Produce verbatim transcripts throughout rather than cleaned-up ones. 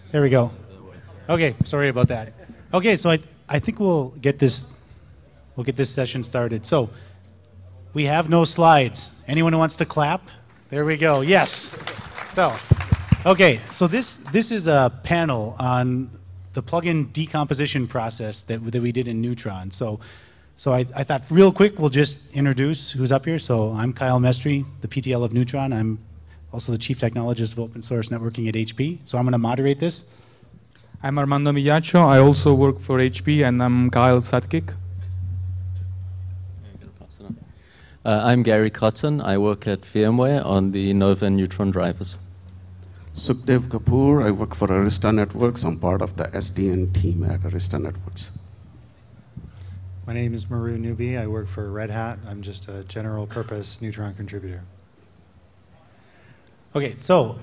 There we go. Okay, sorry about that. Okay, so I I think we'll get this we'll get this session started. So we have no slides. Anyone who wants to clap? There we go. Yes. So, okay, so this this is a panel on the plugin decomposition process that that we did in Neutron. So. So I, I thought real quick we'll just introduce who's up here. So I'm Kyle Mestry, the P T L of Neutron. I'm also the Chief Technologist of Open Source Networking at H P. So I'm going to moderate this. I'm Armando Migliaccio. I also work for H P, and I'm Kyle's sidekick. Uh, I'm Gary Cotton. I work at VMware on the Nova and Neutron drivers. Sukhdev Kapoor. I work for Arista Networks. I'm part of the S D N team at Arista Networks. My name is Maru Newby. I work for Red Hat. I'm just a general purpose Neutron contributor. Okay, so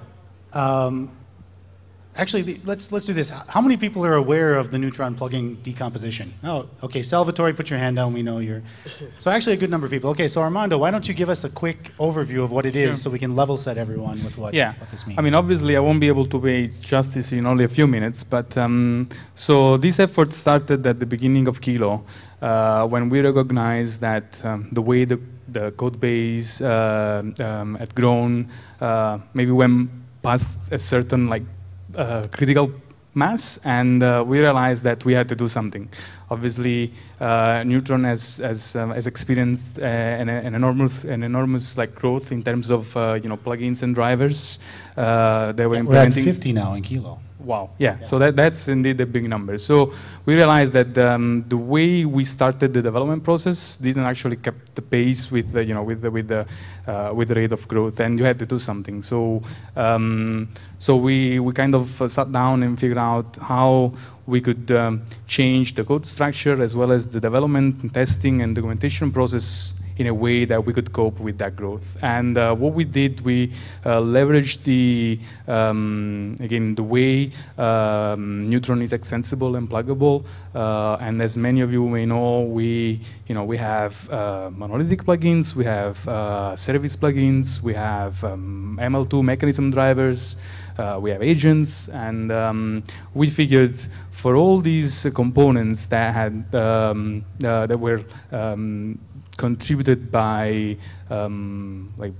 um, actually, the, let's let's do this. How many people are aware of the Neutron plugin decomposition? Oh, okay, Salvatore, put your hand down. We know you're. So actually, a good number of people. Okay, so Armando, why don't you give us a quick overview of what it is, sure, so we can level set everyone with what, yeah. what this means? I mean, obviously, I won't be able to pay its justice in only a few minutes, but um, so this effort started at the beginning of Kilo. Uh, when we recognized that um, the way the, the code base uh, um, had grown, uh, maybe went past a certain like uh, critical mass, and uh, we realized that we had to do something. Obviously, uh, Neutron has has, um, has experienced uh, an, an enormous an enormous like growth in terms of uh, you know plugins and drivers. Uh, they were We're implementing. at fifty now in Kilo. Wow, yeah, yeah. So that, that's indeed a big number. So we realized that um, the way we started the development process didn't actually keep the pace with the, you know, with the, with the, uh, with the rate of growth, and you had to do something. So, um, so we, we kind of uh, sat down and figured out how we could um, change the code structure as well as the development and testing and documentation process in a way that we could cope with that growth. And uh, what we did, we uh, leveraged the, um, again, the way um, Neutron is extensible and pluggable. Uh, and as many of you may know, we, you know, we have uh, monolithic plugins, we have uh, service plugins, we have um, M L two mechanism drivers, uh, we have agents, and um, we figured for all these uh, components that had um, uh, that were um, contributed by um, like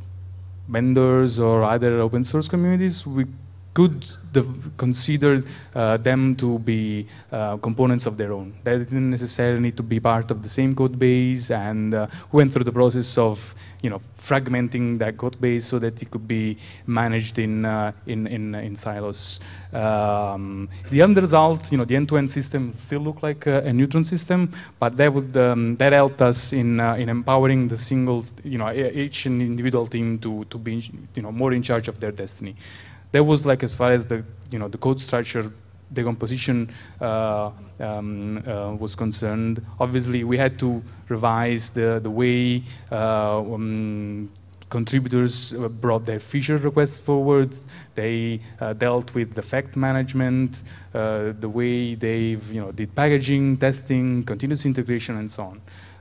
vendors or other open source communities, we could consider uh, them to be uh, components of their own. They didn't necessarily need to be part of the same code base, and uh, went through the process of, you know, fragmenting that code base so that it could be managed in uh, in, in in silos. Um, the end result, you know, the end-to-end system still look like a, a Neutron system, but that would um, that helped us in uh, in empowering the single, you know, each individual team to to be, you know, more in charge of their destiny. That was like as far as the, you know, the code structure decomposition uh, um, uh, was concerned. Obviously, we had to revise the the way uh, um, contributors brought their feature requests forward. They uh, dealt with defect management, uh, the way they've, you know, did packaging, testing, continuous integration, and so on.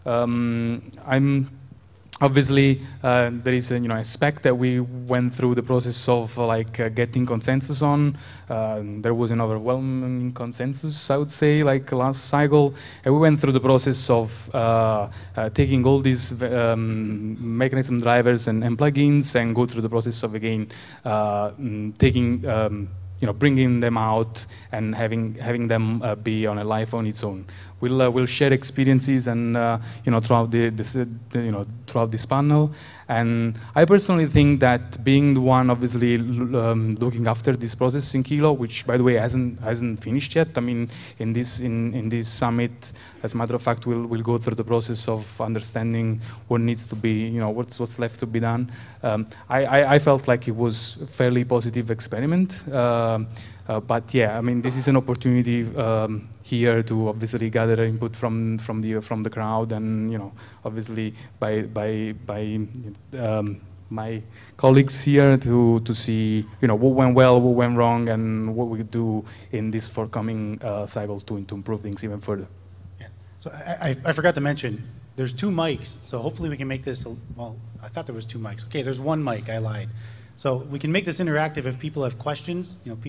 Um, I'm Obviously, uh, there is a, you know, a spec that we went through the process of uh, like uh, getting consensus on. Uh, there was an overwhelming consensus, I would say, like last cycle, and we went through the process of uh, uh, taking all these um, mechanism drivers and, and plugins and go through the process of again uh, taking. Um, you know, bringing them out and having having them uh, be on a life on its own. We'll uh, we'll share experiences and uh, you know throughout the, this uh, you know throughout this panel. And I personally think that being the one obviously um, looking after this process in Kilo, which by the way hasn't hasn't finished yet. I mean, in this in in this summit, as a matter of fact, we'll we'll go through the process of understanding what needs to be, you know, what's what's left to be done. Um, I, I I felt like it was a fairly positive experiment. Uh, Uh, but yeah, I mean, this is an opportunity um, here to obviously gather input from from the from the crowd, and you know, obviously by by by um, my colleagues here to to see, you know, what went well, what went wrong, and what we could do in this forthcoming uh, cycle to to improve things even further. Yeah. So I, I, I forgot to mention, there's two mics, so hopefully we can make this. Well, I thought there was two mics. Okay, there's one mic. I lied. So we can make this interactive if people have questions. You know, please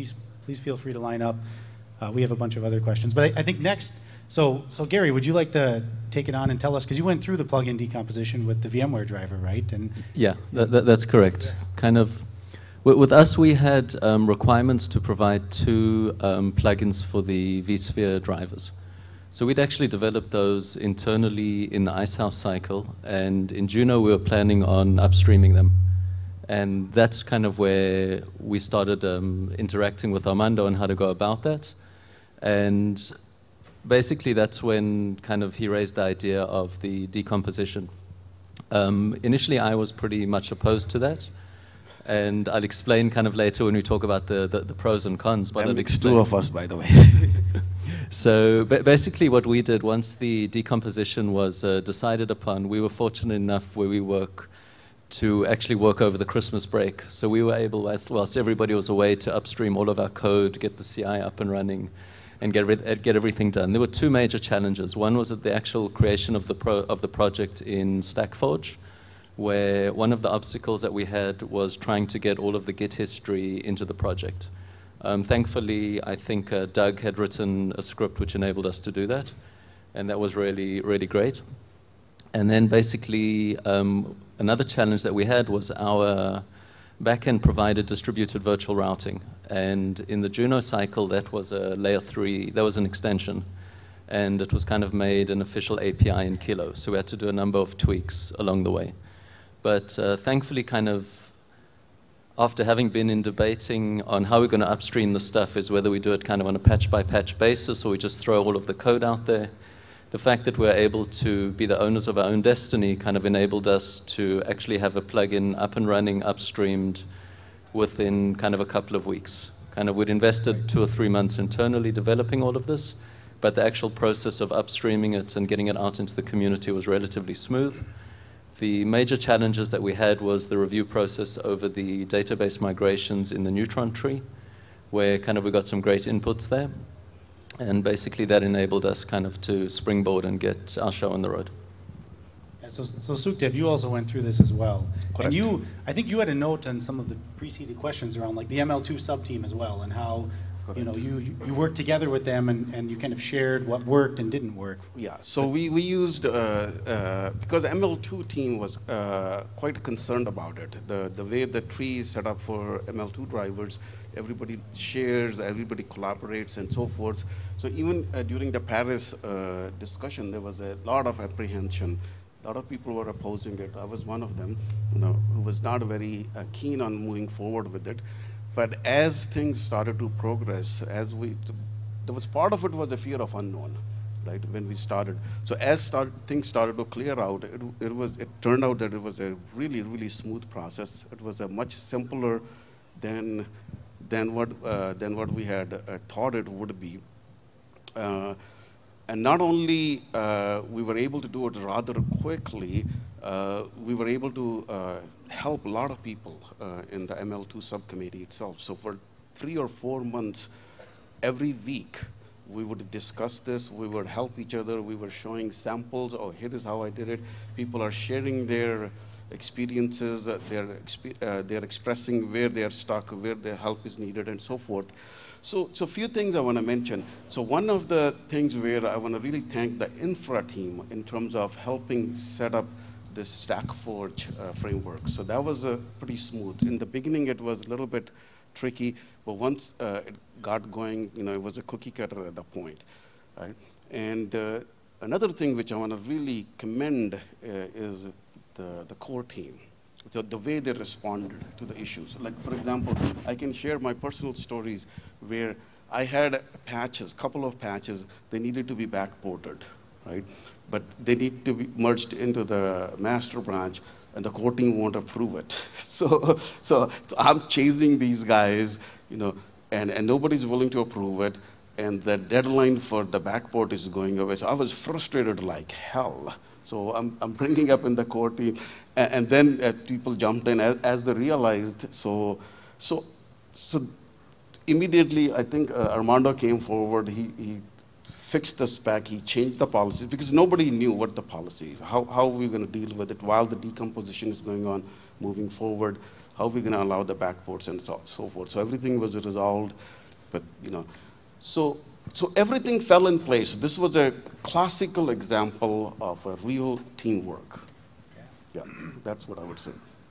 please feel free to line up. Uh, we have a bunch of other questions. But I, I think next, so, so Gary, would you like to take it on and tell us, because you went through the plugin decomposition with the VMware driver, right? And yeah, that, that, that's correct. Kind of, with, with us, we had um, requirements to provide two um, plugins for the vSphere drivers. So we'd actually developed those internally in the Icehouse cycle, and in Juno we were planning on upstreaming them. And that's kind of where we started um, interacting with Armando on how to go about that. And basically that's when kind of he raised the idea of the decomposition. Um, initially I was pretty much opposed to that. And I'll explain kind of later when we talk about the, the, the pros and cons. But That I'll makes explain. two of us, by the way. So ba basically what we did, once the decomposition was uh, decided upon, we were fortunate enough where we work to actually work over the Christmas break. So we were able, whilst, whilst everybody was away, to upstream all of our code, get the C I up and running, and get, every, get everything done. There were two major challenges. One was at the actual creation of the, pro of the project in StackForge, where one of the obstacles that we had was trying to get all of the Git history into the project. Um, thankfully, I think uh, Doug had written a script which enabled us to do that, and that was really, really great. And then basically, um, another challenge that we had was our backend provided distributed virtual routing. And in the Juno cycle, that was a layer three, that was an extension. And it was kind of made an official A P I in Kilo. So we had to do a number of tweaks along the way. But uh, thankfully, kind of, after having been in debating on how we're going to upstream the stuff, is whether we do it kind of on a patch-by-patch basis or we just throw all of the code out there. The fact that we're able to be the owners of our own destiny kind of enabled us to actually have a plugin up and running, upstreamed within kind of a couple of weeks. Kind of we'd invested two or three months internally developing all of this, but the actual process of upstreaming it and getting it out into the community was relatively smooth. The major challenges that we had was the review process over the database migrations in the Neutron tree, where kind of we got some great inputs there. And basically that enabled us kind of to springboard and get our show on the road. Yeah, so, so Sukhdev, you also went through this as well. Correct. And you, I think you had a note on some of the preceding questions around like the M L two sub-team as well, and how you know, you, you, you worked together with them and, and you kind of shared what worked and didn't work. Yeah, so we, we used, uh, uh, because M L two team was uh, quite concerned about it. The, the way the tree is set up for M L two drivers, everybody shares, everybody collaborates and so forth. So even uh, during the Paris uh, discussion, there was a lot of apprehension. A lot of people were opposing it. I was one of them, you know, who was not very uh, keen on moving forward with it. But as things started to progress, as we, there was part of it was the fear of unknown, right? When we started, so as start, things started to clear out, it, it was, it turned out that it was a really, really smooth process. It was a much simpler than than what uh, than what we had uh, thought it would be. Uh, and not only uh, we were able to do it rather quickly, uh, we were able to uh, help a lot of people uh, in the M L two subcommittee itself. So for three or four months, every week, we would discuss this, we would help each other, we were showing samples, oh, here is how I did it. People are sharing their experiences, uh, they're, exp uh, they're expressing where they're stuck, where their help is needed, and so forth. So, so few things I want to mention. So one of the things where I want to really thank the infra team in terms of helping set up this StackForge uh, framework. So that was uh, pretty smooth. In the beginning, it was a little bit tricky, but once uh, it got going, you know, it was a cookie cutter at that point, right? And uh, another thing which I want to really commend uh, is the, the core team. So the way they responded to the issues. Like, for example, I can share my personal stories where I had patches, couple of patches, they needed to be backported, right? But they need to be merged into the master branch, and the core team won't approve it. So, so, so I'm chasing these guys, you know, and, and nobody's willing to approve it, and the deadline for the backport is going away. So I was frustrated like hell. So I'm, I'm bringing up in the core team, and, and then uh, people jumped in as, as they realized. So, so, so immediately, I think uh, Armando came forward. He, he fixed the spec. He changed the policies because nobody knew what the policy is. How, how are we going to deal with it while the decomposition is going on, moving forward? How are we going to allow the backports and so, so forth? So everything was resolved. but you know, so so everything fell in place. This was a classical example of a real teamwork. Yeah, that's what I would say.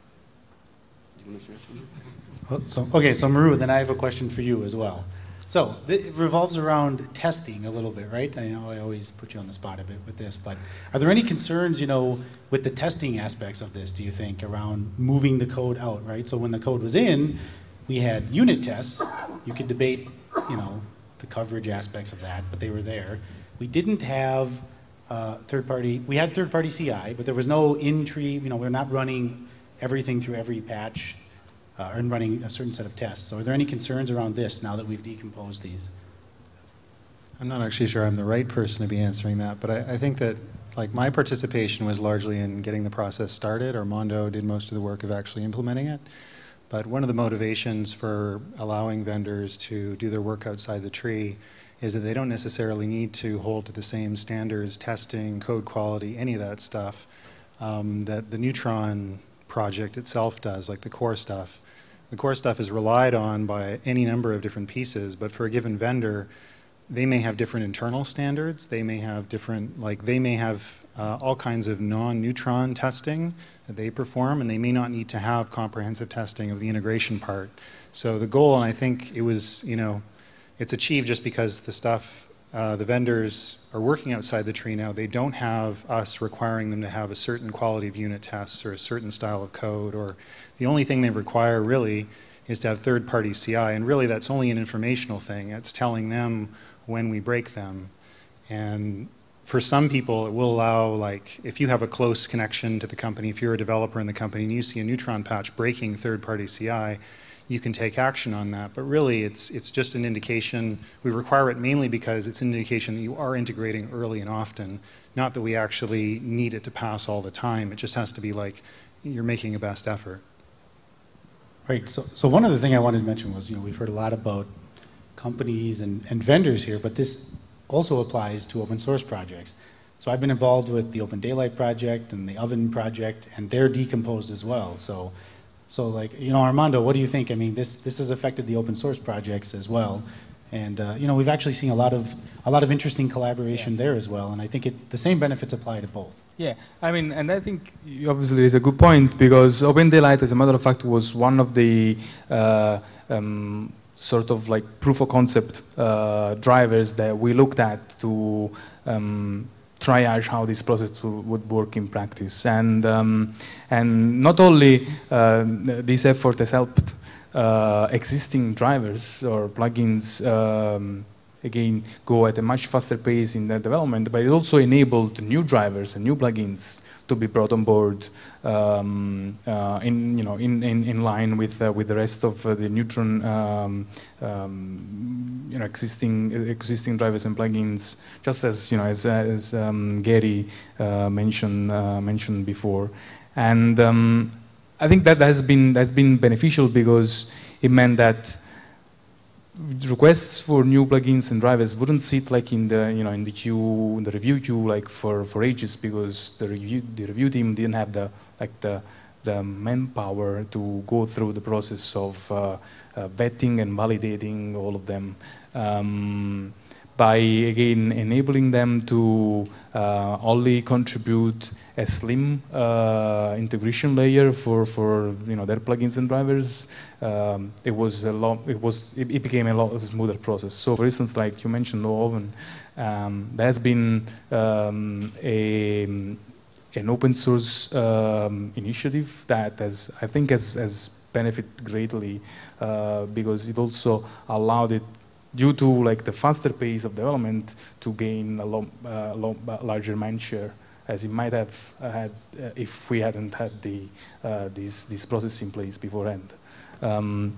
You want to share something? Oh, so, okay, so Maru, then I have a question for you as well. So it revolves around testing a little bit, right? I know I always put you on the spot a bit with this, but are there any concerns, you know, with the testing aspects of this, do you think, around moving the code out, right? So when the code was in, we had unit tests. You could debate, you know, the coverage aspects of that, but they were there. We didn't have uh, third-party, we had third-party C I, but there was no in-tree, you know, we're not running everything through every patch. Uh, and running a certain set of tests. So are there any concerns around this now that we've decomposed these? I'm not actually sure I'm the right person to be answering that, but I, I think that like my participation was largely in getting the process started. Armando did most of the work of actually implementing it. But one of the motivations for allowing vendors to do their work outside the tree is that they don't necessarily need to hold to the same standards, testing, code quality, any of that stuff um, that the Neutron project itself does, like the core stuff. The core stuff is relied on by any number of different pieces, but for a given vendor, they may have different internal standards. They may have different, like they may have uh, all kinds of non-Neutron testing that they perform, and they may not need to have comprehensive testing of the integration part. So the goal, and I think it was, you know, it's achieved just because the stuff, uh, the vendors are working outside the tree now. They don't have us requiring them to have a certain quality of unit tests or a certain style of code, or the only thing they require really is to have third-party C I, and really that's only an informational thing. It's telling them when we break them. And for some people, it will allow, like, if you have a close connection to the company, if you're a developer in the company and you see a Neutron patch breaking third-party C I, you can take action on that. But really, it's, it's just an indication. We require it mainly because it's an indication that you are integrating early and often, not that we actually need it to pass all the time. It just has to be like you're making a best effort. Right, so, so one other thing I wanted to mention was, you know, we've heard a lot about companies and, and vendors here, but this also applies to open source projects. So I've been involved with the Open Daylight project and the Oven project, and they're decomposed as well. So, so like, you know, Armando, what do you think? I mean, this, this has affected the open source projects as well. And, uh, you know, we've actually seen a lot of, a lot of interesting collaboration yeah. there as well. And I think it, the same benefits apply to both. Yeah, I mean, and I think obviously it's a good point, because Open Daylight, as a matter of fact, was one of the uh, um, sort of like proof of concept uh, drivers that we looked at to um, triage how this process would work in practice. And, um, and not only uh, this effort has helped uh, existing drivers or plugins um, again, go at a much faster pace in their development, but it also enabled new drivers and new plugins to be brought on board um, uh, in, you know, in, in, in line with, uh, with the rest of uh, the Neutron um, um, you know, existing, existing drivers and plugins, just as, you know, as, as um, Gary uh, mentioned, uh, mentioned before. And um, I think that has been, that's been beneficial, because it meant that requests for new plugins and drivers wouldn't sit like in the, you know, in the queue, in the review queue, like for, for ages, because the review the review team didn't have the like the the manpower to go through the process of uh, uh, vetting and validating all of them. Um, by again enabling them to uh, only contribute a slim uh, integration layer for for you know their plugins and drivers, um, it was a lot. It was it, it became a lot smoother process. So, for instance, like you mentioned, no oven, um, there has been um, a an open source um, initiative that has I think has has benefited greatly uh, because it also allowed it, due to like the faster pace of development, to gain a lot, uh, lot larger mind share, as it might have had uh, if we hadn't had the uh, this this process in place beforehand. Um,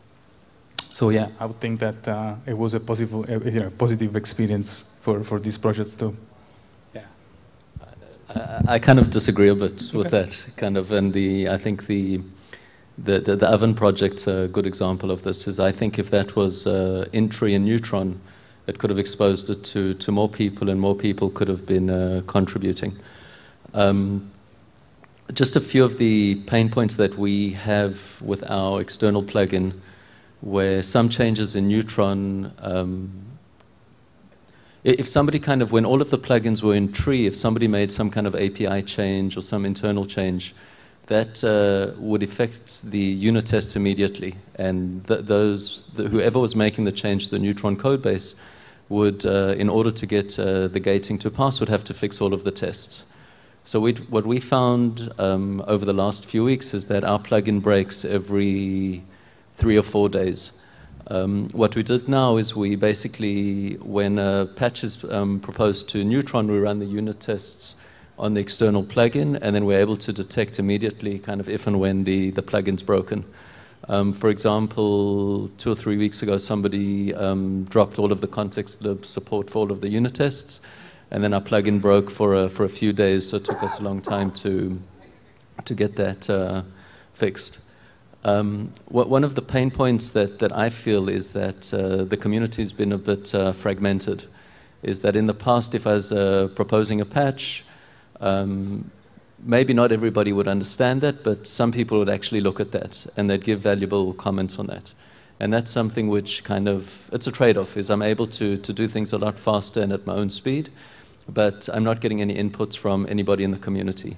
so yeah, I would think that uh, it was a positive, uh, you know, positive experience for for these projects too. Yeah, I, I kind of disagree a bit okay. with that kind of, and the I think the. The, the, the Oven project's a good example of this. Is I think if that was uh, Intri and Neutron, it could have exposed it to, to more people, and more people could have been uh, contributing. Um, just a few of the pain points that we have with our external plugin where some changes in Neutron, um, if somebody kind of, when all of the plugins were in tree, if somebody made some kind of A P I change or some internal change, that uh, would affect the unit tests immediately. And th those, the, whoever was making the change to the Neutron code base would, uh, in order to get uh, the gating to pass, would have to fix all of the tests. So we'd, what we found um, over the last few weeks is that our plugin breaks every three or four days. Um, what we did now is we basically, when a patch is um, proposed to Neutron, we run the unit tests on the external plugin, and then we're able to detect immediately kind of if and when the, the plugin's broken. Um, for example, two or three weeks ago, somebody um, dropped all of the context lib support for all of the unit tests, and then our plugin broke for a, for a few days, so it took us a long time to, to get that uh, fixed. Um, what, one of the pain points that, that I feel is that uh, the community's been a bit uh, fragmented, is that in the past, if I was uh, proposing a patch, um, maybe not everybody would understand that, but some people would actually look at that and they'd give valuable comments on that. And that's something which kind of, it's a trade-off, is I'm able to, to do things a lot faster and at my own speed, but I'm not getting any inputs from anybody in the community.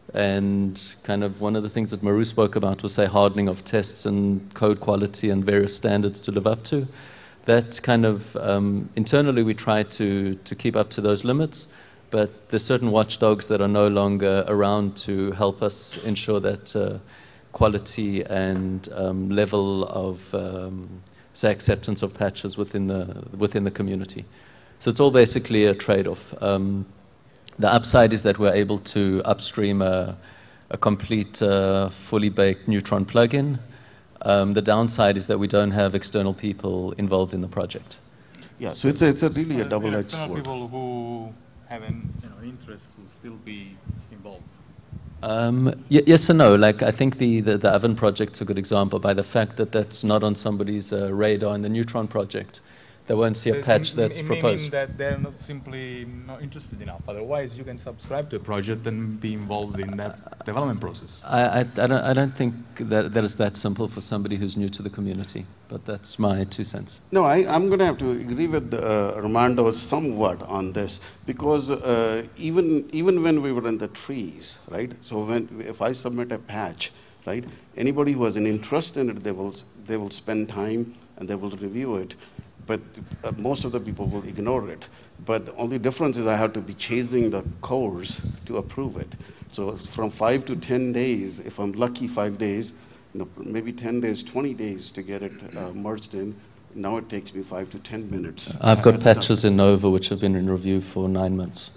And kind of one of the things that Maru spoke about was, say, hardening of tests and code quality and various standards to live up to. That kind of, um, internally we try to, to keep up to those limits, but there's certain watchdogs that are no longer around to help us ensure that uh, quality and um, level of, um, say, acceptance of patches within the, within the community. So it's all basically a trade-off. Um, The upside is that we're able to upstream a, a complete, uh, fully baked Neutron plugin. Um, the downside is that we don't have external people involved in the project. Yeah, so it's a, it's a really a double-edged sword. People who have an you know, interest will still be involved. Um, y yes and no. Like, I think the, the, the Oven project's a good example by the fact that that's not on somebody's uh, radar in the Neutron project. They won't see a patch that's proposed. Meaning that they're not simply not interested enough. Otherwise, you can subscribe to a project and be involved in that development process. I, I, I, don't, I don't think that, that is that simple for somebody who's new to the community, but that's my two cents. No, I, I'm going to have to agree with uh, Armando somewhat on this, because uh, even, even when we were in the trees, right? So when, if I submit a patch, right, anybody who has an interest in it, they will, they will spend time and they will review it. But uh, most of the people will ignore it. But the only difference is I have to be chasing the cores to approve it. So from five to ten days, if I'm lucky, five days, you know, maybe ten days, twenty days to get it uh, merged in. Now it takes me five to ten minutes. I've got patches in Nova which have been in review for nine months.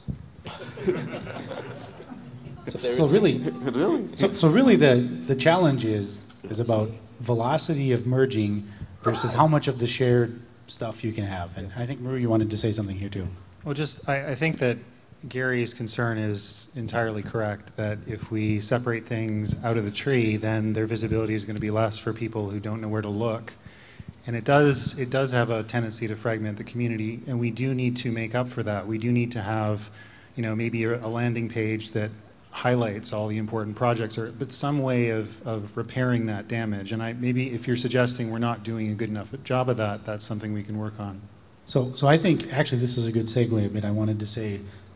so, so really, really? So, so really, the the challenge is is about velocity of merging versus how much of the shared stuff you can have. And I think, Maru, you wanted to say something here too. Well, just, I, I think that Gary's concern is entirely correct, that if we separate things out of the tree, then their visibility is going to be less for people who don't know where to look. And it does, it does have a tendency to fragment the community, and we do need to make up for that. We do need to have, you know, maybe a, a landing page that highlights all the important projects, or but some way of, of repairing that damage. And I, maybe if you're suggesting we're not doing a good enough job of that, that's something we can work on. So, so I think actually this is a good segue, but I wanted to say,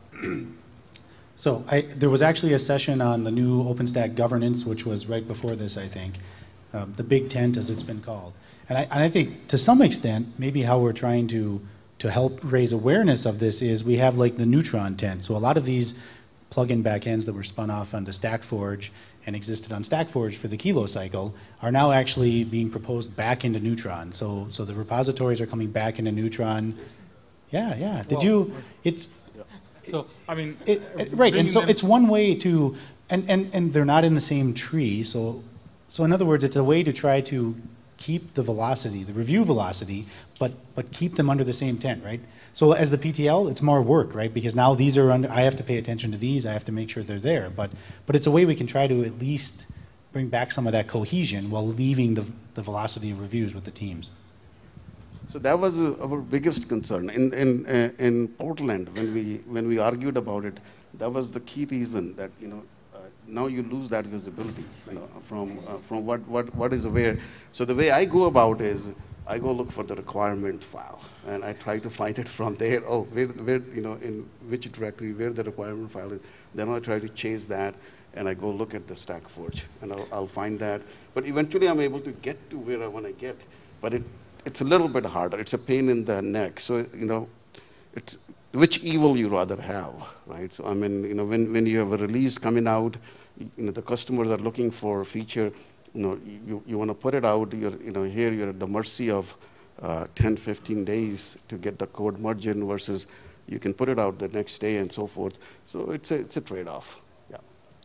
so I, there was actually a session on the new OpenStack governance, which was right before this, I think, um, the big tent as it's been called. And I, and I think to some extent, maybe how we're trying to, to help raise awareness of this is we have like the Neutron tent. So a lot of these plug-in backends that were spun off onto StackForge and existed on StackForge for the Kilo cycle are now actually being proposed back into Neutron. So, so the repositories are coming back into Neutron. Yeah, yeah. Did well, you? It's. So I mean, it, it, right, and so it's one way to, and, and and they're not in the same tree. So, so in other words, it's a way to try to keep the velocity, the review velocity, but but keep them under the same tent, right? So as the P T L, it's more work, right? Because now these are under, I have to pay attention to these, I have to make sure they're there. But but it's a way we can try to at least bring back some of that cohesion while leaving the, the velocity of reviews with the teams. So that was uh, our biggest concern. In, in, uh, in Portland, when we, when we argued about it, that was the key reason that, you know, uh, now you lose that visibility, you know, from uh, from what, what what is where. So the way I go about is I go look for the requirement file, and I try to find it from there. Oh, where where you know in which directory where the requirement file is. Then I try to chase that, and I go look at the Stack Forge, and I'll, I'll find that. But eventually, I'm able to get to where I want to get. But it it's a little bit harder. It's a pain in the neck. So you know, it's which evil you rather have, right? So I mean, you know, when, when you have a release coming out, you know, the customers are looking for a feature, you know, you, you want to put it out, you're, you know, here you're at the mercy of uh, ten, fifteen days to get the code merged in versus you can put it out the next day and so forth. So it's a, it's a trade-off, yeah.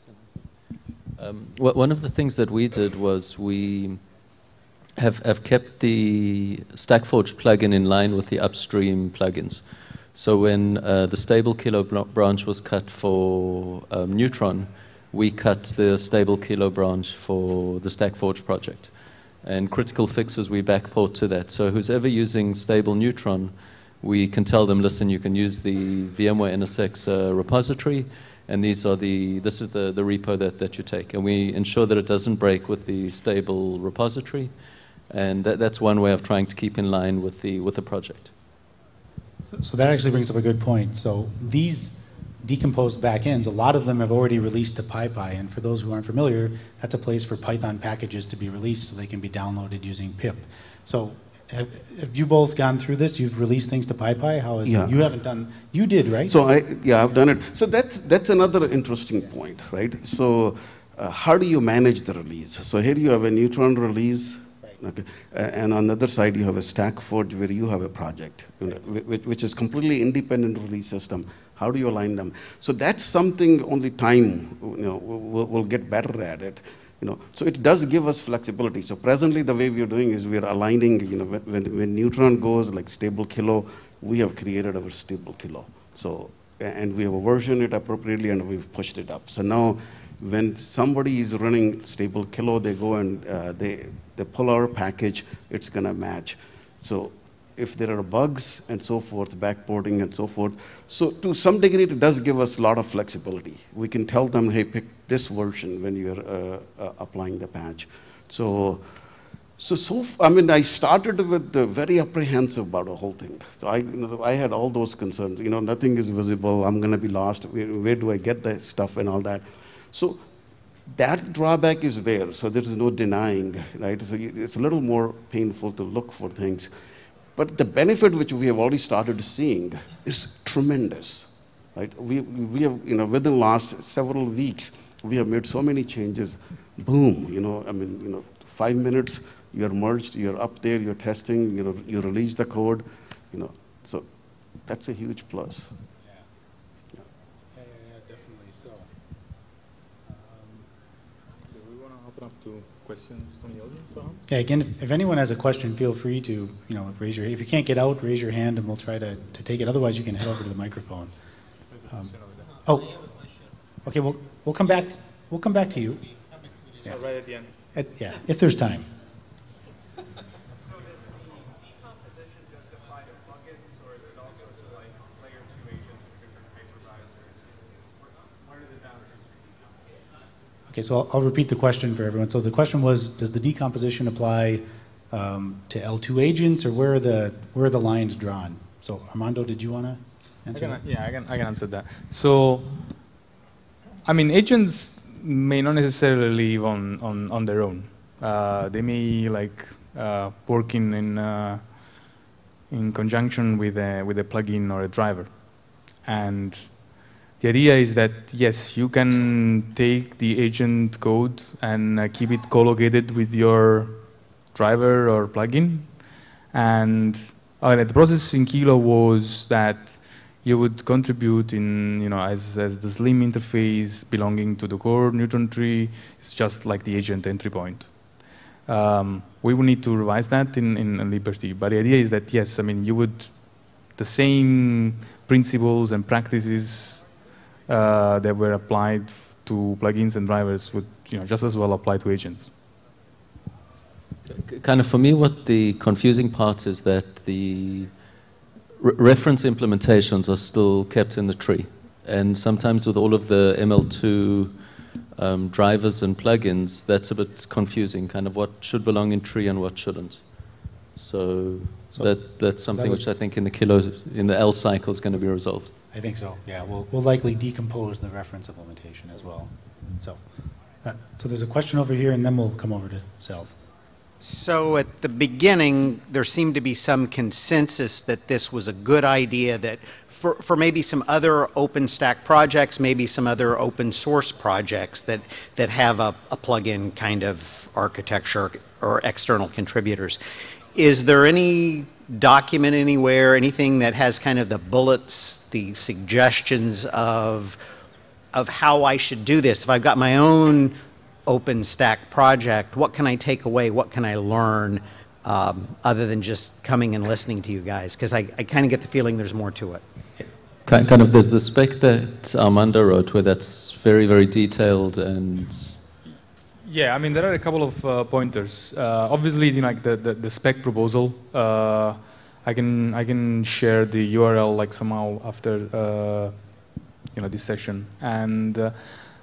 Um, wh- one of the things that we did was we have, have kept the StackForge plugin in line with the upstream plugins. So when uh, the stable kilo branch was cut for um, Neutron, we cut the stable kilo branch for the StackForge project. And critical fixes we backport to that. So who's ever using stable Neutron, we can tell them, listen, you can use the VMware N S X uh, repository, and these are the, this is the, the repo that, that you take. And we ensure that it doesn't break with the stable repository. And that, that's one way of trying to keep in line with the, with the project. So that actually brings up a good point. So these decomposed backends, a lot of them have already released to PyPy, and for those who aren't familiar, that's a place for Python packages to be released so they can be downloaded using pip. So have, have you both gone through this? You've released things to PyPy? How is Yeah. it? You haven't done, you did, right? So I, yeah, I've done it. So that's, that's another interesting point, right? So uh, how do you manage the release? So here you have a Neutron release. Okay. Uh, and on the other side, you have a StackForge where you have a project, you know, which, which is completely independent release system. How do you align them? So that's something only time, you know, we'll, we'll get better at it. You know, so it does give us flexibility. So presently, the way we're doing is we're aligning. You know, when, when Neutron goes like stable kilo, we have created our stable kilo. So and we have versioned it appropriately, and we've pushed it up. So now, when somebody is running stable kilo, they go and uh, they they pull our package, it's gonna match. So if there are bugs and so forth, backporting and so forth, so to some degree it does give us a lot of flexibility. We can tell them, hey, pick this version when you're uh, uh, applying the patch. So, so, so I mean, I started with the very apprehensive about the whole thing. So I, you know, I had all those concerns. You know, nothing is visible. I'm gonna be lost. Where, where do I get the stuff and all that? So that drawback is there, so there is no denying, right? So it's a little more painful to look for things. But the benefit which we have already started seeing is tremendous, right? We, we have, you know, within the last several weeks, we have made so many changes. Boom, you know, I mean, you know, five minutes, you're merged, you're up there, you're testing, you know, you release the code, you know, so that's a huge plus. Yeah, yeah, yeah, yeah definitely so. Do we want to open up to questions from the audience, perhaps? Yeah, again, if, if anyone has a question, feel free to, you know, raise your, if you can't get out, raise your hand and we'll try to, to take it. Otherwise, you can head over to the microphone. Um, oh, okay, we'll, we'll come back, to, we'll come back to you. Yeah. Right at the end. At, yeah, if there's time. So does the decomposition just apply to plugins, or is it also to like layer two agents or different hypervisors? What are the boundaries for decomposition? Okay, so I'll, I'll repeat the question for everyone. So the question was, does the decomposition apply um, to L two agents, or where are the where are the lines drawn? So Armando, did you want to answer I that? can, yeah, I can, I can answer that. So, I mean, agents may not necessarily live on, on, on their own. Uh, they may like uh, working in uh, in conjunction with a with a plugin or a driver, and the idea is that yes, you can take the agent code and uh, keep it co-located with your driver or plugin, and uh, the process in Kilo was that you would contribute in, you know, as, as the Slim interface belonging to the core Neutron tree. It's just like the agent entry point. Um, we will need to revise that in, in Liberty, but the idea is that, yes, I mean, you would, the same principles and practices uh, that were applied to plugins and drivers would, you know, just as well apply to agents. Kind of for me, what the confusing part is that the Re reference implementations are still kept in the tree. And sometimes with all of the M L two um, drivers and plugins, that's a bit confusing, kind of what should belong in tree and what shouldn't. So, So that, that's something that was- which I think in the kilo, in the L cycle is going to be resolved. I think so, yeah. We'll, we'll likely decompose the reference implementation as well. So, uh, so there's a question over here, and then we'll come over to Self. So at the beginning, there seemed to be some consensus that this was a good idea, that for, for maybe some other OpenStack projects, maybe some other open source projects that, that have a, a plug-in kind of architecture or external contributors. Is there any document anywhere, anything that has kind of the bullets, the suggestions of, of how I should do this? If I've got my own OpenStack project, what can I take away? What can I learn um, other than just coming and listening to you guys? Because I, I kind of get the feeling there's more to it. Kind kind of, there's the spec that Armando wrote where that's very, very detailed and... Yeah, I mean, there are a couple of uh, pointers. Uh, obviously, you know, like the, the, the spec proposal, uh, I can I can share the U R L like somehow after uh, you know this session. And uh,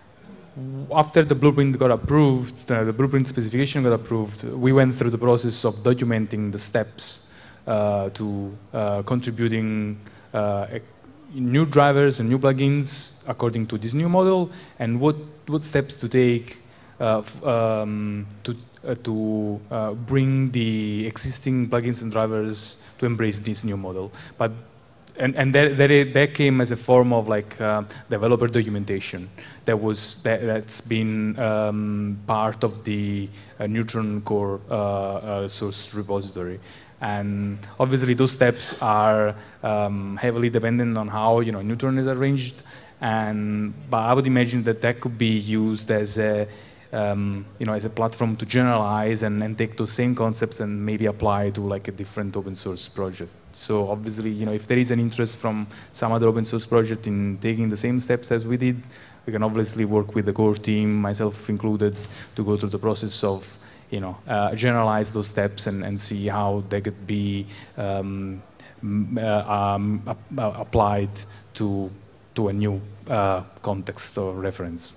after the blueprint got approved, uh, the blueprint specification got approved, we went through the process of documenting the steps uh, to uh, contributing uh, new drivers and new plugins according to this new model, and what what steps to take. Uh, um, to uh, to uh, bring the existing plugins and drivers to embrace this new model, but and and that that, it, that came as a form of like uh, developer documentation that was that, that's been um, part of the uh, Neutron core uh, uh, source repository. And obviously, those steps are um, heavily dependent on how you know Neutron is arranged. And but I would imagine that that could be used as a Um, you know, as a platform to generalize and, and take those same concepts and maybe apply to like a different open source project. So obviously, you know, if there is an interest from some other open source project in taking the same steps as we did, we can obviously work with the core team, myself included, to go through the process of, you know, uh, generalize those steps and, and see how they could be um, uh, um, uh, applied to, to a new uh, context or reference.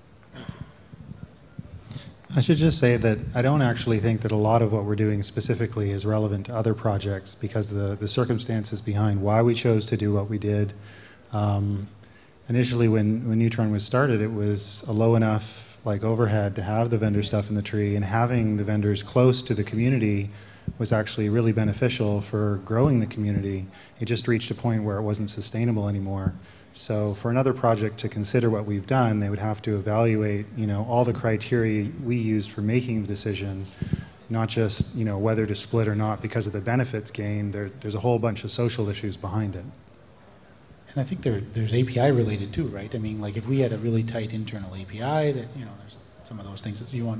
I should just say that I don't actually think that a lot of what we're doing specifically is relevant to other projects, because the, the circumstances behind why we chose to do what we did. Um, initially, when, when Neutron was started, it was a low enough like overhead to have the vendor stuff in the tree, and having the vendors close to the community was actually really beneficial for growing the community. It just reached a point where it wasn't sustainable anymore. So for another project to consider what we've done, they would have to evaluate, you know, all the criteria we used for making the decision, not just, you know, whether to split or not because of the benefits gained. There, there's a whole bunch of social issues behind it. And I think there, there's A P I related too, right? I mean, like if we had a really tight internal A P I, that, you know, there's some of those things that you want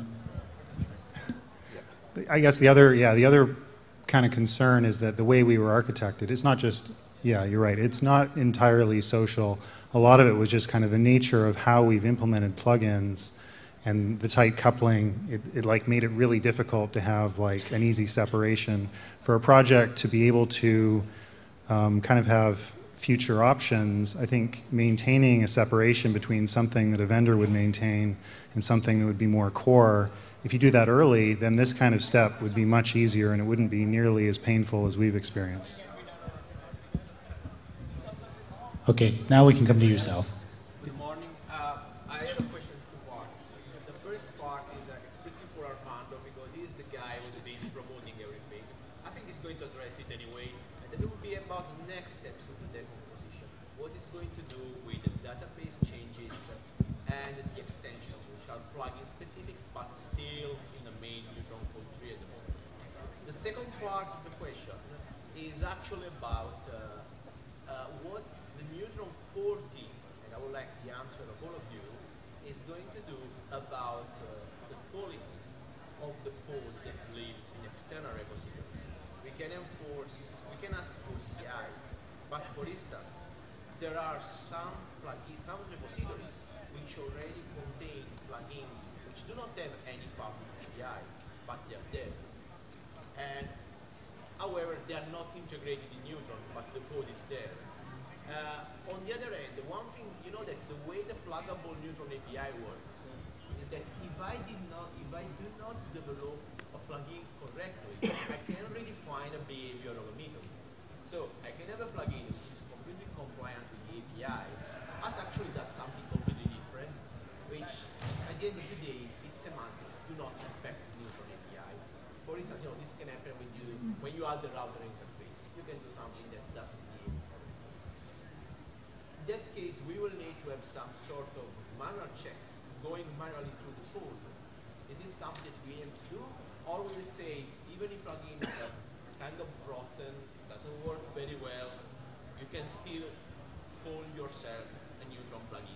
to... I guess the other, yeah, the other kind of concern is that the way we were architected, it's not just... Yeah, you're right. It's not entirely social. A lot of it was just kind of the nature of how we've implemented plugins, and the tight coupling. It, it like made it really difficult to have like an easy separation for a project to be able to um, kind of have future options. I think maintaining a separation between something that a vendor would maintain and something that would be more core. If you do that early, then this kind of step would be much easier, and it wouldn't be nearly as painful as we've experienced. Okay, now we can come to yourself. Good morning. Uh, I have a question two parts. The first part is uh, especially for Armando, because he's the guy who's been promoting everything. I think he's going to address it anyway. And it will be about the next steps of the decomposition. What it's going to do with the database changes and the extensions, which are plugin specific, but still in the main Neutron code tree at the moment. The second part of the question is actually about uh, uh, what the Neutron core team, and I would like the answer of all of you, is going to do about uh, the quality of the code that lives in external repositories. We can enforce, we can ask for C I, but for instance, there are some plugins, some repositories which already contain plugins which do not have any public C I, but they are there. And however, they are not integrated in Neutron, but the code is there. Uh, on the other hand, the one thing, you know that the way the pluggable Neutron A P I works is that if I did not, if I do not develop a plugin correctly, I can redefine a behavior of a method. So I can have a plugin which is completely compliant with the A P I, but actually does something completely different, which at the end of the day, it's semantics. Do not expect Neutron A P I. For instance, you know, this can happen when you when you add the router interface. You can do something that doesn't behave. In that case, we will need to have some sort of manual checks going manually through the code. Is this something that we have to do? Or we will say, even if plugins are kind of rotten, doesn't work very well, you can still call yourself a Neutron plugin.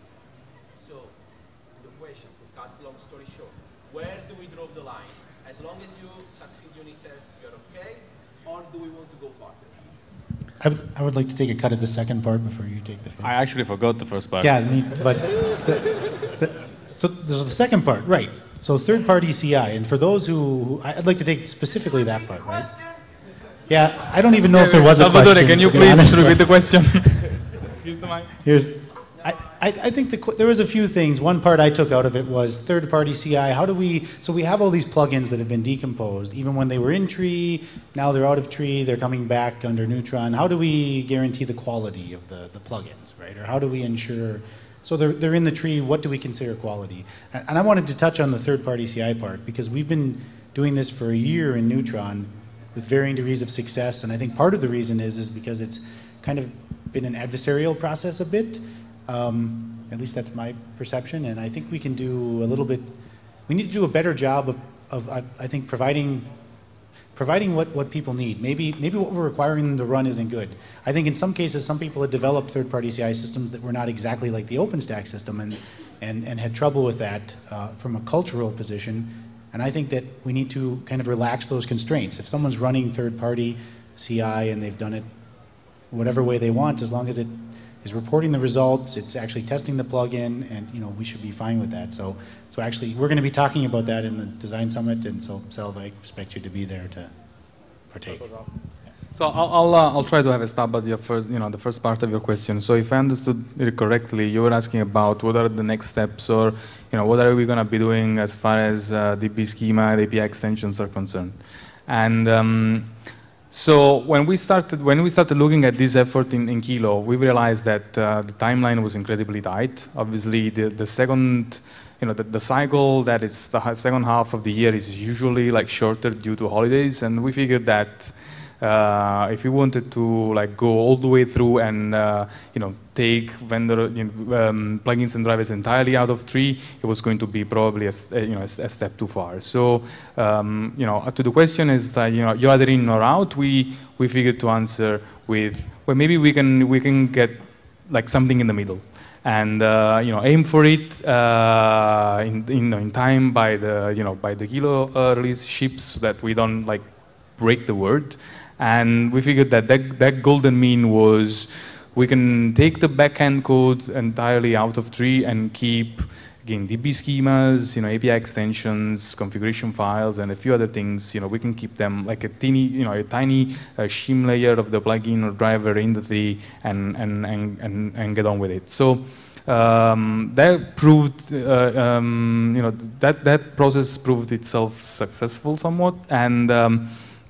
So, the question, to cut long story short, where do we draw the line? As long as you succeed unit tests, you're okay, or do we want to go farther? I would, I would like to take a cut at the second part before you take the first. I actually forgot the first part. Yeah, me, but the, the, so there's the second part, right? So third-party C I, and for those who, who, I'd like to take specifically that part, right? Yeah, I don't even know if there was a Salvatore, question. can you to be please honest, repeat but- the question? Here's the mic. Here's, I, I, I think the, qu- there was a few things. One part I took out of it was third-party C I. How do we, so we have all these plugins that have been decomposed, even when they were in tree, now they're out of tree, they're coming back under Neutron. How do we guarantee the quality of the, the plugins, right? Or how do we ensure, so they're, they're in the tree, what do we consider quality? And, and I wanted to touch on the third-party C I part, because we've been doing this for a year in Neutron with varying degrees of success, and I think part of the reason is, is because it's kind of been an adversarial process a bit. Um, at least that's my perception, and I think we can do a little bit, we need to do a better job of, of I, I think, providing providing what, what people need. Maybe, maybe what we're requiring them to run isn't good. I think in some cases, some people had developed third-party C I systems that were not exactly like the OpenStack system, and, and, and had trouble with that uh, from a cultural position, and I think that we need to kind of relax those constraints. If someone's running third-party C I and they've done it whatever way they want, as long as it is reporting the results, it's actually testing the plugin, and you know we should be fine with that. So, so actually, we're going to be talking about that in the Design Summit, and so, Selva, I expect you to be there to partake. So I'll I'll, uh, I'll try to have a stab at your first, you know, the first part of your question. So if I understood it correctly, you were asking about what are the next steps, or you know, what are we going to be doing as far as uh, D B schema and A P I extensions are concerned, and. Um, So when we started when we started looking at this effort in, in Kilo, we realized that uh, the timeline was incredibly tight. Obviously, the the second, you know, the, the cycle that is the second half of the year is usually like shorter due to holidays, and we figured that uh, if we wanted to like go all the way through and uh, you know take vendor you know, um, plugins and drivers entirely out of tree, it was going to be probably a, you know a, a step too far. So um, you know to the question is uh, you know you're either in or out. We we figured to answer with well maybe we can we can get like something in the middle. And uh, you know, aim for it uh, in, in in time by the you know by the Kilo uh, release ships, so that we don't like break the word. And we figured that, that that golden mean was we can take the backend code entirely out of tree and keep again D B schemas, you know, A P I extensions, configuration files, and a few other things. You know, we can keep them like a teeny, you know, a tiny uh, shim layer of the plugin or driver in the tree, and and and and, and get on with it. So. Um, that proved, uh, um, you know, that that process proved itself successful somewhat, and um,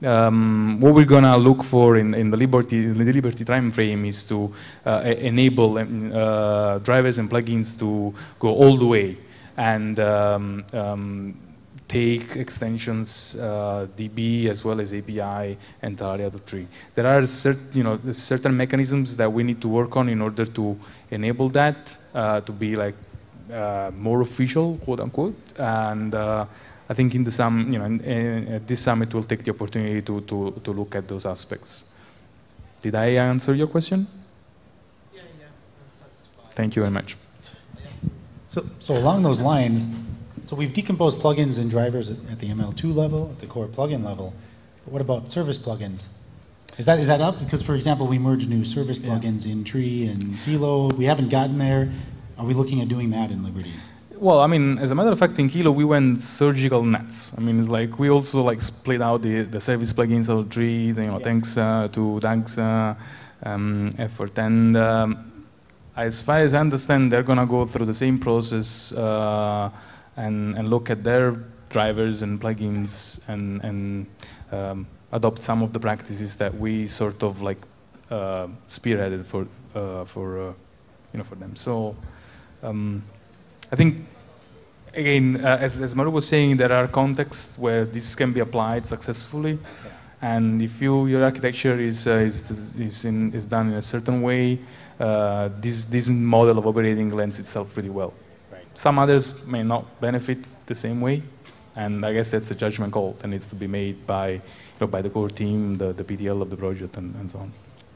um, what we're gonna look for in, in the Liberty in the Liberty time frame is to uh, enable um, uh, drivers and plugins to go all the way and um, um, take extensions, uh, D B as well as A P I entirely out of tree. There are certain, you know, certain mechanisms that we need to work on in order to enable that uh, to be like uh, more official, quote unquote. And uh, I think in the sum, you know, in, in, at this summit, we'll take the opportunity to to to look at those aspects. Did I answer your question? Yeah, yeah, I'm satisfied. Thank you very much. So, so along those lines, so we've decomposed plugins and drivers at, at the M L two level, at the core plugin level. But what about service plugins? Is that is that up? Because, for example, we merged new service plugins in Tree and Kilo. We haven't gotten there. Are we looking at doing that in Liberty? Well, I mean, as a matter of fact, in Kilo, we went surgical nuts. I mean, it's like we also like split out the, the service plugins out of Tree, you know, Yes. thanks uh, to Doug's uh, um, effort. And um, as far as I understand, they're going to go through the same process uh, and, and look at their drivers and plugins and, and um, adopt some of the practices that we sort of like uh, spearheaded for uh, for uh, you know for them. So um, I think again, uh, as as Maru was saying, there are contexts where this can be applied successfully, and if you your architecture is uh, is is, in, is done in a certain way, uh, this this model of operating lends itself pretty well. Right. Some others may not benefit the same way. And I guess that's the judgment call that needs to be made by, you know, by the core team, the, the P T L of the project, and, and so on.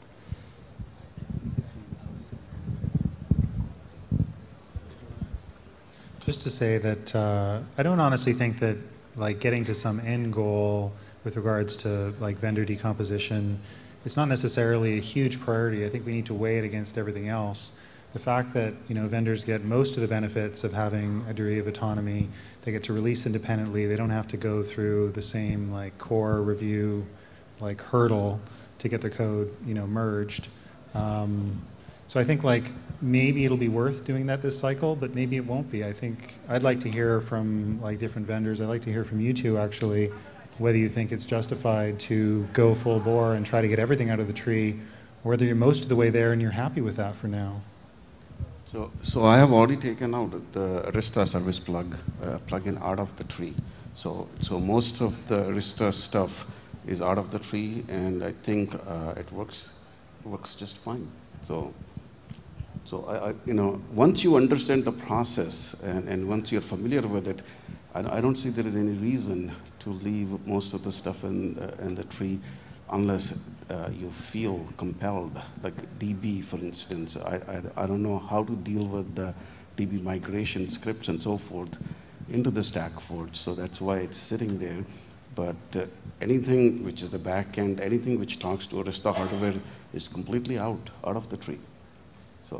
Just to say that uh, I don't honestly think that like getting to some end goal with regards to like vendor decomposition, it's not necessarily a huge priority. I think we need to weigh it against everything else. The fact that, you know, vendors get most of the benefits of having a degree of autonomy, they get to release independently, they don't have to go through the same like core review like hurdle to get their code, you know, merged. Um, so I think like maybe it'll be worth doing that this cycle, but maybe it won't be. I think I'd like to hear from like different vendors. I'd like to hear from you two actually, whether you think it's justified to go full bore and try to get everything out of the tree, or whether you're most of the way there and you're happy with that for now. So, so I have already taken out the Arista service plug uh, plugin out of the tree. So, so most of the Arista stuff is out of the tree, and I think uh, it works works just fine. So, so I, I, you know, once you understand the process and, and once you're familiar with it, I, I don't see there is any reason to leave most of the stuff in uh, in the tree, unless uh, you feel compelled, like D B, for instance. I, I, I don't know how to deal with the D B migration scripts and so forth into the stack forge, so that's why it's sitting there. But uh, anything which is the back end, anything which talks to Arista hardware is completely out, out of the tree. So.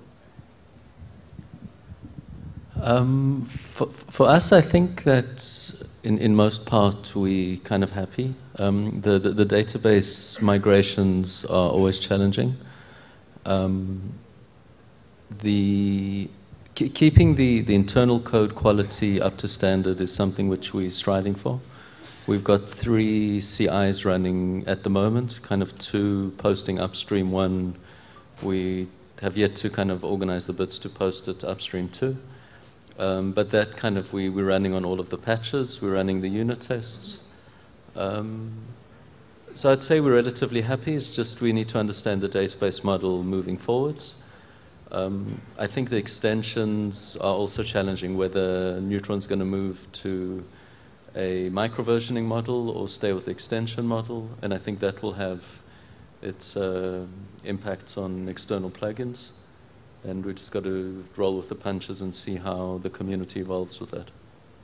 Um, for, for us, I think that in, in most part we kind of happy. Um, the, the, the database migrations are always challenging. Um, the, keeping the, the internal code quality up to standard is something which we're striving for. We've got three C Is running at the moment, kind of two posting upstream, one we have yet to kind of organize the bits to post it upstream too. Um, but that kind of, we, we're running on all of the patches, we're running the unit tests. Um, so I'd say we're relatively happy, it's just we need to understand the database model moving forwards. Um, I think the extensions are also challenging, whether Neutron's going to move to a micro-versioning model or stay with the extension model, and I think that will have its uh, impacts on external plugins. And we just got to roll with the punches and see how the community evolves with that.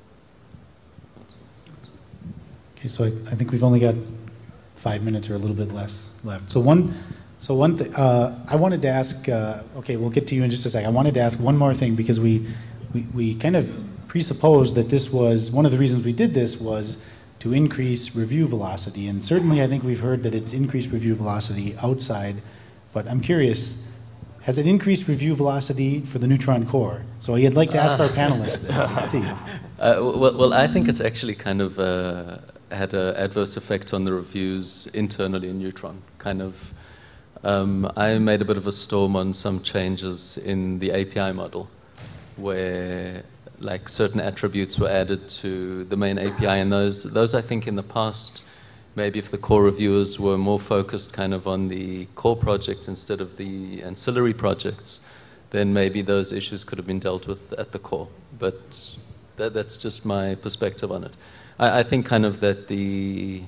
Okay, so I, I think we've only got five minutes or a little bit less left. So one, so one thing uh, I wanted to ask. Uh, okay, we'll get to you in just a second. I wanted to ask one more thing because we, we, we kind of presupposed that this was one of the reasons we did this was to increase review velocity, and certainly I think we've heard that it's increased review velocity outside. But I'm curious. Has it increased review velocity for the Neutron core? So I'd like to ask uh, our panelists this. See. Uh, well, well, I think it's actually kind of uh, had an adverse effect on the reviews internally in Neutron. Kind of, um, I made a bit of a storm on some changes in the A P I model, where like certain attributes were added to the main A P I, and those, those I think in the past, maybe if the core reviewers were more focused kind of on the core project instead of the ancillary projects, then maybe those issues could have been dealt with at the core. But that, that's just my perspective on it. I, I think kind of that the,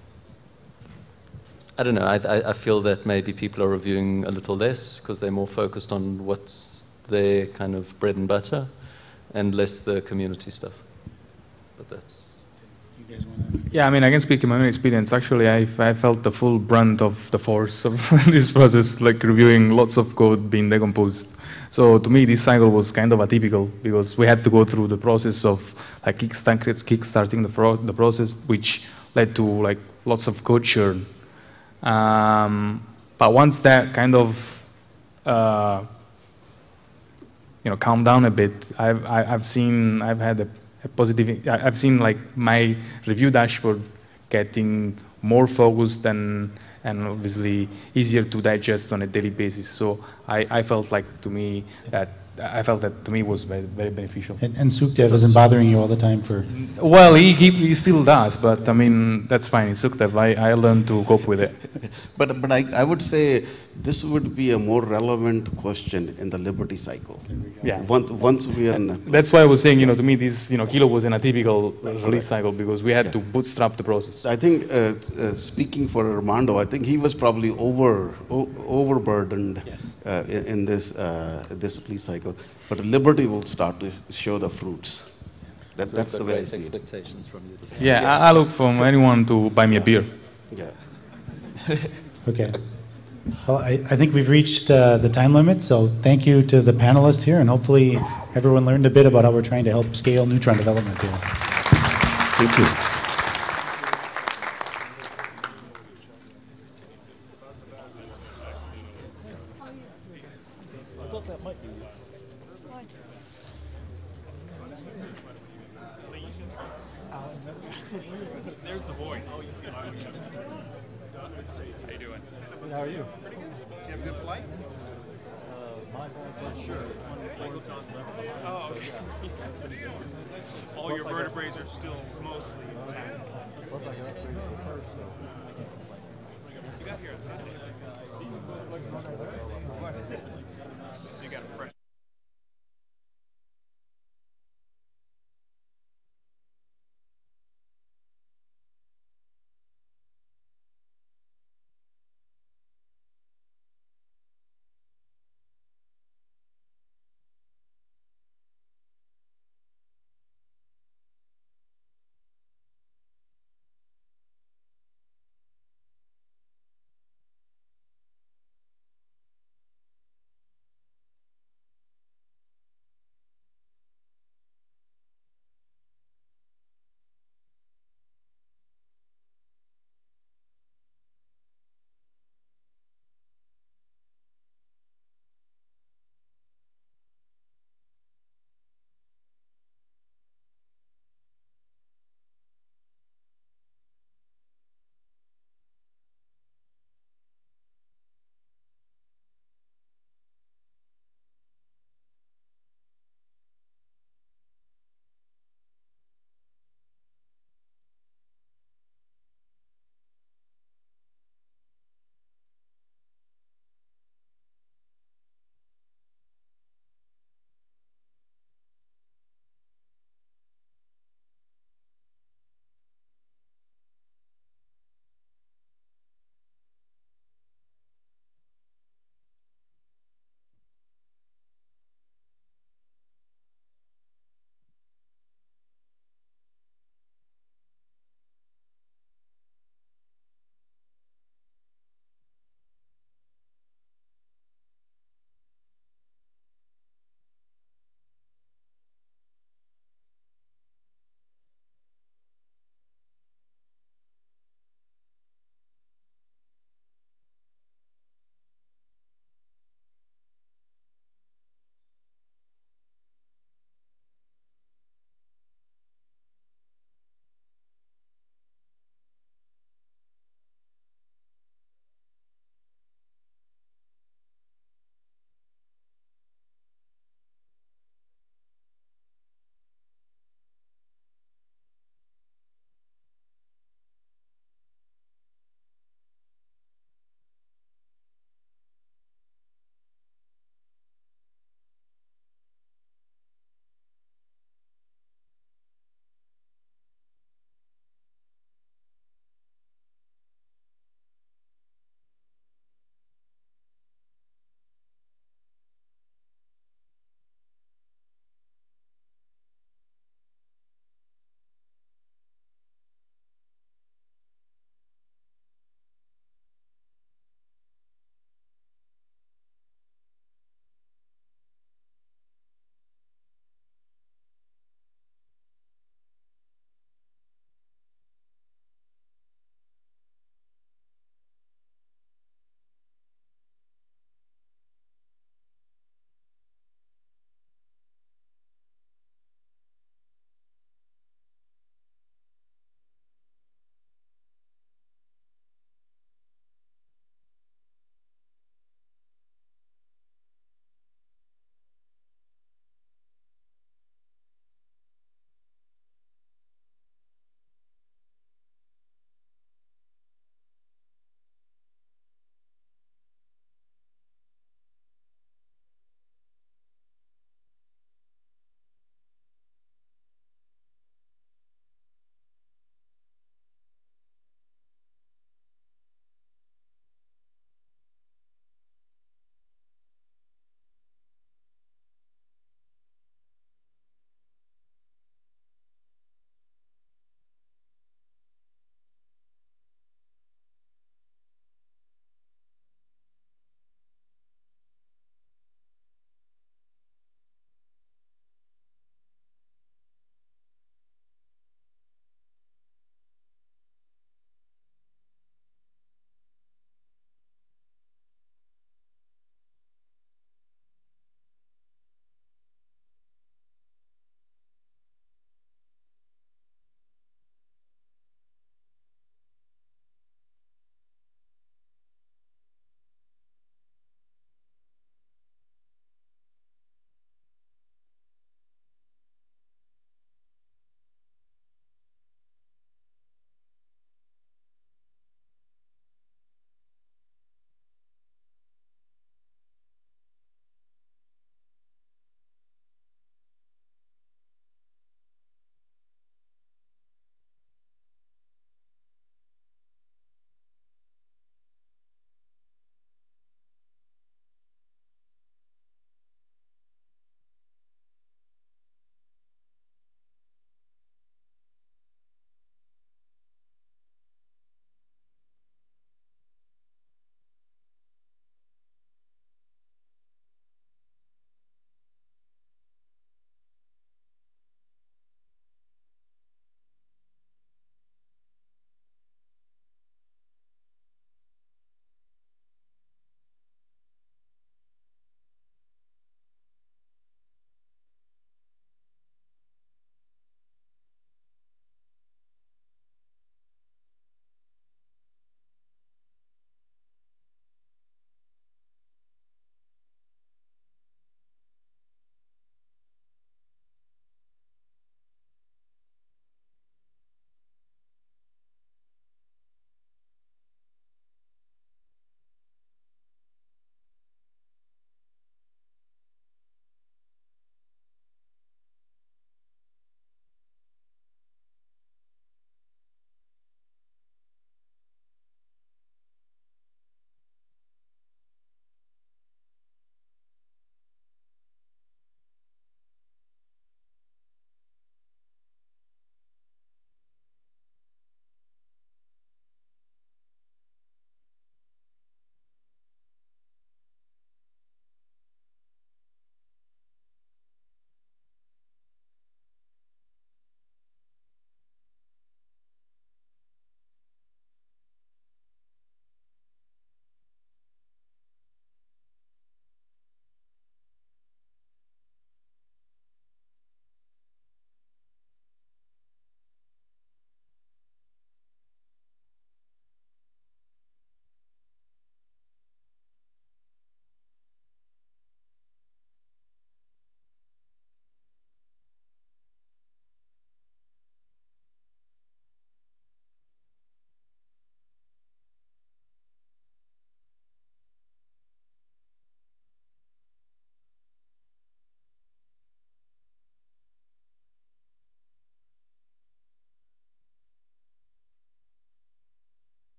I don't know, I, I feel that maybe people are reviewing a little less because they're more focused on what's their kind of bread and butter and less the community stuff. But that's... Yeah, I mean, I can speak in my own experience. Actually, I, I felt the full brunt of the force of this process, like reviewing lots of code being decomposed. So to me, this cycle was kind of atypical because we had to go through the process of like kickstart, kickstarting the, pro the process, which led to like lots of code churn. Um, but once that kind of uh, you know calmed down a bit, I've I, I've seen I've had a, a positive. I- I've seen like my review dashboard getting more focused and and obviously easier to digest on a daily basis. So I, I felt like to me that I felt that to me was very, very beneficial. And, and Sukhdev isn't bothering you all the time for... Well, he, he, he still does, but I mean, that's fine. It's Sukhdev. I, I learned to cope with it. But, but I, I would say this would be a more relevant question in the Liberty cycle. Yeah. Once, once we are in, That's why I was saying, you know, to me, this, you know, Kilo was in a typical release cycle because we had Yeah. to bootstrap the process. I think, uh, uh, speaking for Armando, I think he was probably over o overburdened Yes. uh, in, in this uh, this release cycle. But Liberty will start to show the fruits. That, So that's we've the got way I great see it. expectations from you this Yeah, I, I look for anyone to buy me a beer. Yeah. Okay. Well, I, I think we've reached uh, the time limit, so thank you to the panelists here, and hopefully everyone learned a bit about how we're trying to help scale Neutron development here. Thank you. There's the voice. Oh, you see it. How you doing? How are you? Pretty good. Did you have a good flight? My fault, sure. Oh, okay. All your vertebrae are still mostly intact. You got here on Sunday. You got a fresh.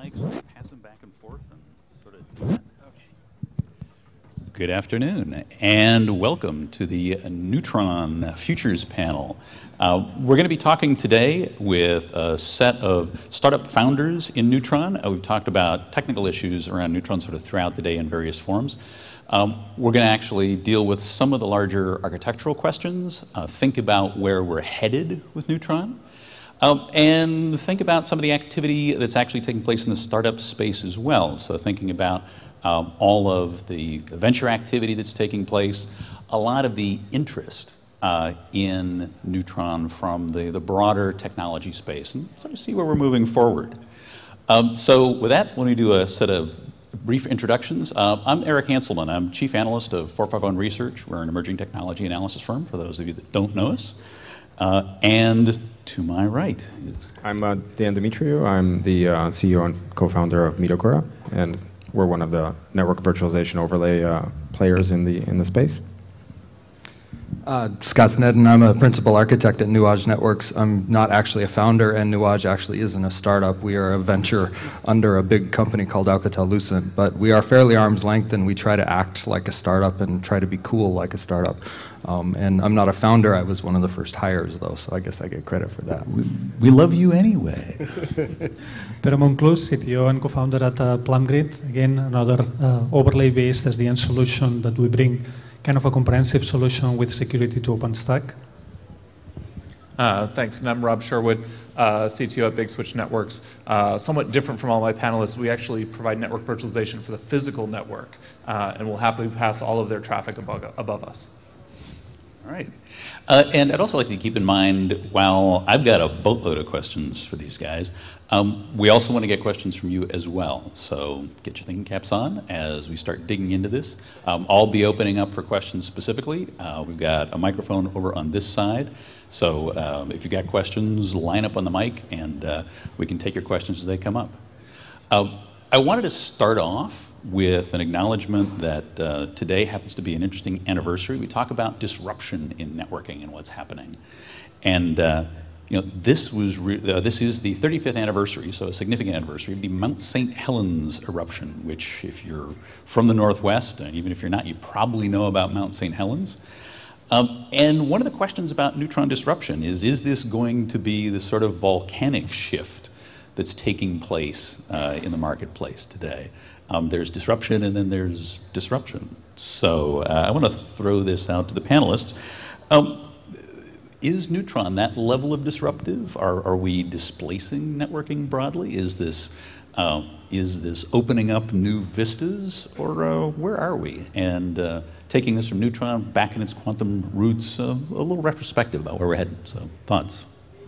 mics, pass them back and forth, and sort of do that. Okay. Good afternoon, and welcome to the Neutron Futures panel. Uh, we're going to be talking today with a set of startup founders in Neutron. Uh, we've talked about technical issues around Neutron sort of throughout the day in various forms. Um, we're going to actually deal with some of the larger architectural questions, uh, think about where we're headed with Neutron, um, and think about some of the activity that's actually taking place in the startup space as well. So thinking about um, all of the venture activity that's taking place, a lot of the interest uh, in Neutron from the, the broader technology space, and sort of see where we're moving forward. Um, so with that, let me do a set of brief introductions. Uh, I'm Eric Hanselman. I'm Chief Analyst of four fifty-one Research. We're an emerging technology analysis firm, for those of you that don't know us. Uh, and to my right. I'm uh, Dan Dimitriou. I'm the uh, C E O and co-founder of Mitokura, and we're one of the network virtualization overlay uh, players in the, in the space. Uh, Scott Snedden, I'm a principal architect at Nuage Networks. I'm not actually a founder, and Nuage actually isn't a startup. We are a venture under a big company called Alcatel-Lucent, but we are fairly arm's length, and we try to act like a startup and try to be cool like a startup. Um, and I'm not a founder. I was one of the first hires, though, so I guess I get credit for that. We, we love you anyway. Pere Monclús, C T O and co-founder at uh, PlumGrid. Again, another uh, overlay-based S D N solution that we bring kind of a comprehensive solution with security to OpenStack. Uh, thanks, and I'm Rob Sherwood, uh, C T O at Big Switch Networks. Uh, somewhat different from all my panelists, we actually provide network virtualization for the physical network, uh, and we'll happily pass all of their traffic above, above us. All right. Uh, and I'd also like to keep in mind, while I've got a boatload of questions for these guys, um, we also want to get questions from you as well. So get your thinking caps on as we start digging into this. Um, I'll be opening up for questions specifically. Uh, we've got a microphone over on this side. So um, if you've got questions, line up on the mic, and uh, we can take your questions as they come up. Uh, I wanted to start off with an acknowledgement that uh, today happens to be an interesting anniversary. We talk about disruption in networking and what's happening. And uh, you know, this, was re uh, this is the thirty-fifth anniversary, so a significant anniversary, of the Mount Saint Helens eruption, which if you're from the Northwest, and even if you're not, you probably know about Mount Saint Helens. Um, and one of the questions about neutron disruption is, is this going to be the sort of volcanic shift that's taking place uh, in the marketplace today? Um, there's disruption, and then there's disruption. So uh, I want to throw this out to the panelists. Um, is Neutron that level of disruptive? Are, are we displacing networking broadly? Is this, uh, is this opening up new vistas, or uh, where are we? And uh, taking this from Neutron back in its quantum roots, uh, a little retrospective about where we're headed. So thoughts?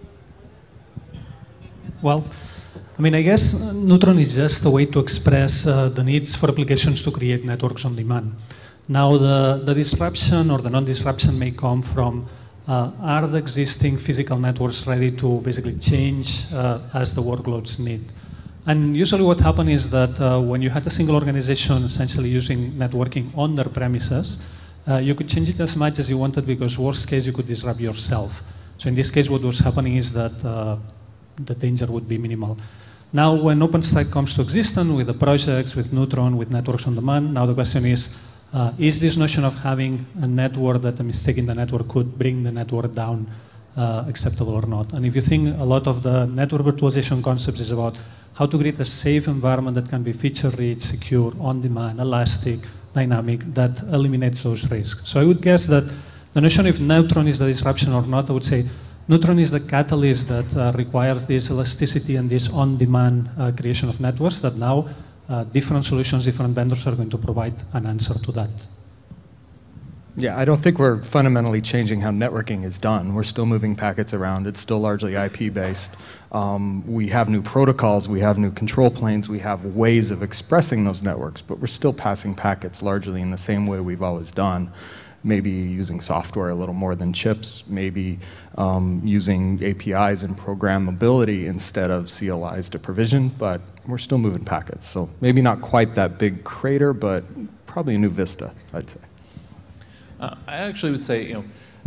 Well, I mean, I guess Neutron is just a way to express uh, the needs for applications to create networks on demand. Now, the, the disruption or the non-disruption may come from uh, are the existing physical networks ready to basically change uh, as the workloads need? And usually what happens is that uh, when you had a single organization essentially using networking on their premises, uh, you could change it as much as you wanted, because worst case you could disrupt yourself. So in this case what was happening is that uh, the danger would be minimal. Now, when OpenStack comes to existence with the projects, with Neutron, with networks on demand, now the question is, uh, is this notion of having a network that a mistake in the network could bring the network down uh, acceptable or not? And if you think, a lot of the network virtualization concepts is about how to create a safe environment that can be feature-rich, secure, on-demand, elastic, dynamic, that eliminates those risks. So I would guess that the notion if Neutron is the disruption or not, I would say Neutron is the catalyst that uh, requires this elasticity and this on-demand uh, creation of networks that now uh, different solutions, different vendors are going to provide an answer to that. Yeah, I don't think we're fundamentally changing how networking is done. We're still moving packets around. It's still largely I P-based. Um, we have new protocols, we have new control planes, we have ways of expressing those networks, but we're still passing packets largely in the same way we've always done. Maybe using software a little more than chips, maybe um, using A P Is and programmability instead of C L Is to provision, but we're still moving packets. So maybe not quite that big crater, but probably a new vista, I'd say. Uh, I actually would say, you know,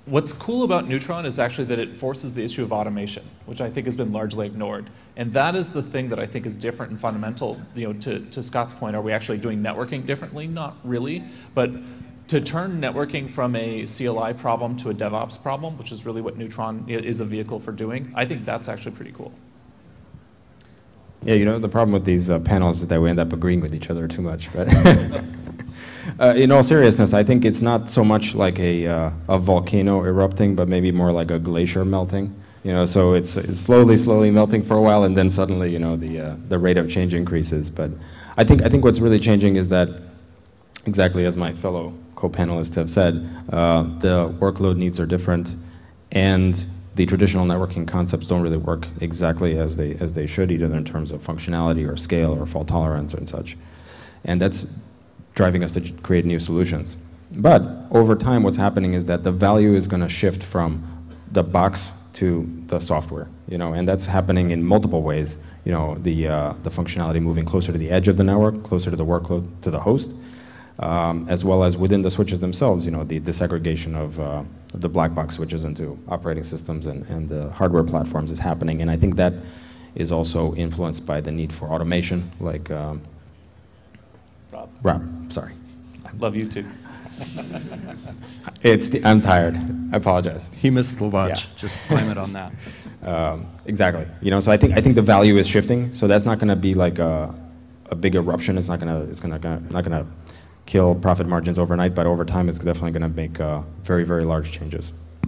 what's cool about Neutron is actually that it forces the issue of automation, which I think has been largely ignored. And that is the thing that I think is different and fundamental. You know, to, to Scott's point, are we actually doing networking differently? Not really. But to turn networking from a C L I problem to a DevOps problem, which is really what Neutron is a vehicle for doing, I think that's actually pretty cool. Yeah, you know, the problem with these uh, panels is that we end up agreeing with each other too much. But uh, in all seriousness, I think it's not so much like a, uh, a volcano erupting, but maybe more like a glacier melting. You know, so it's, it's slowly, slowly melting for a while, and then suddenly, you know, the, uh, the rate of change increases. But I think, I think what's really changing is that, exactly as my fellow co-panelists have said, uh, the workload needs are different, and the traditional networking concepts don't really work exactly as they, as they should, either in terms of functionality or scale or fault tolerance and such. And that's driving us to create new solutions. But over time, what's happening is that the value is going to shift from the box to the software, you know, and that's happening in multiple ways. You know, the, uh, the functionality moving closer to the edge of the network, closer to the workload, to the host, um, as well as within the switches themselves, you know, the disaggregation of uh, the black box switches into operating systems and, and the hardware platforms is happening. And I think that is also influenced by the need for automation, like, um, Rob. Rob, sorry. I love you too. It's the, I'm tired. I apologize. He missed the lunch. Yeah. Just blame it on that. Um, exactly. You know, so I think I think the value is shifting. So that's not going to be like a, a big eruption. It's not going to it's going to not going to kill profit margins overnight. But over time, it's definitely going to make uh, very very large changes.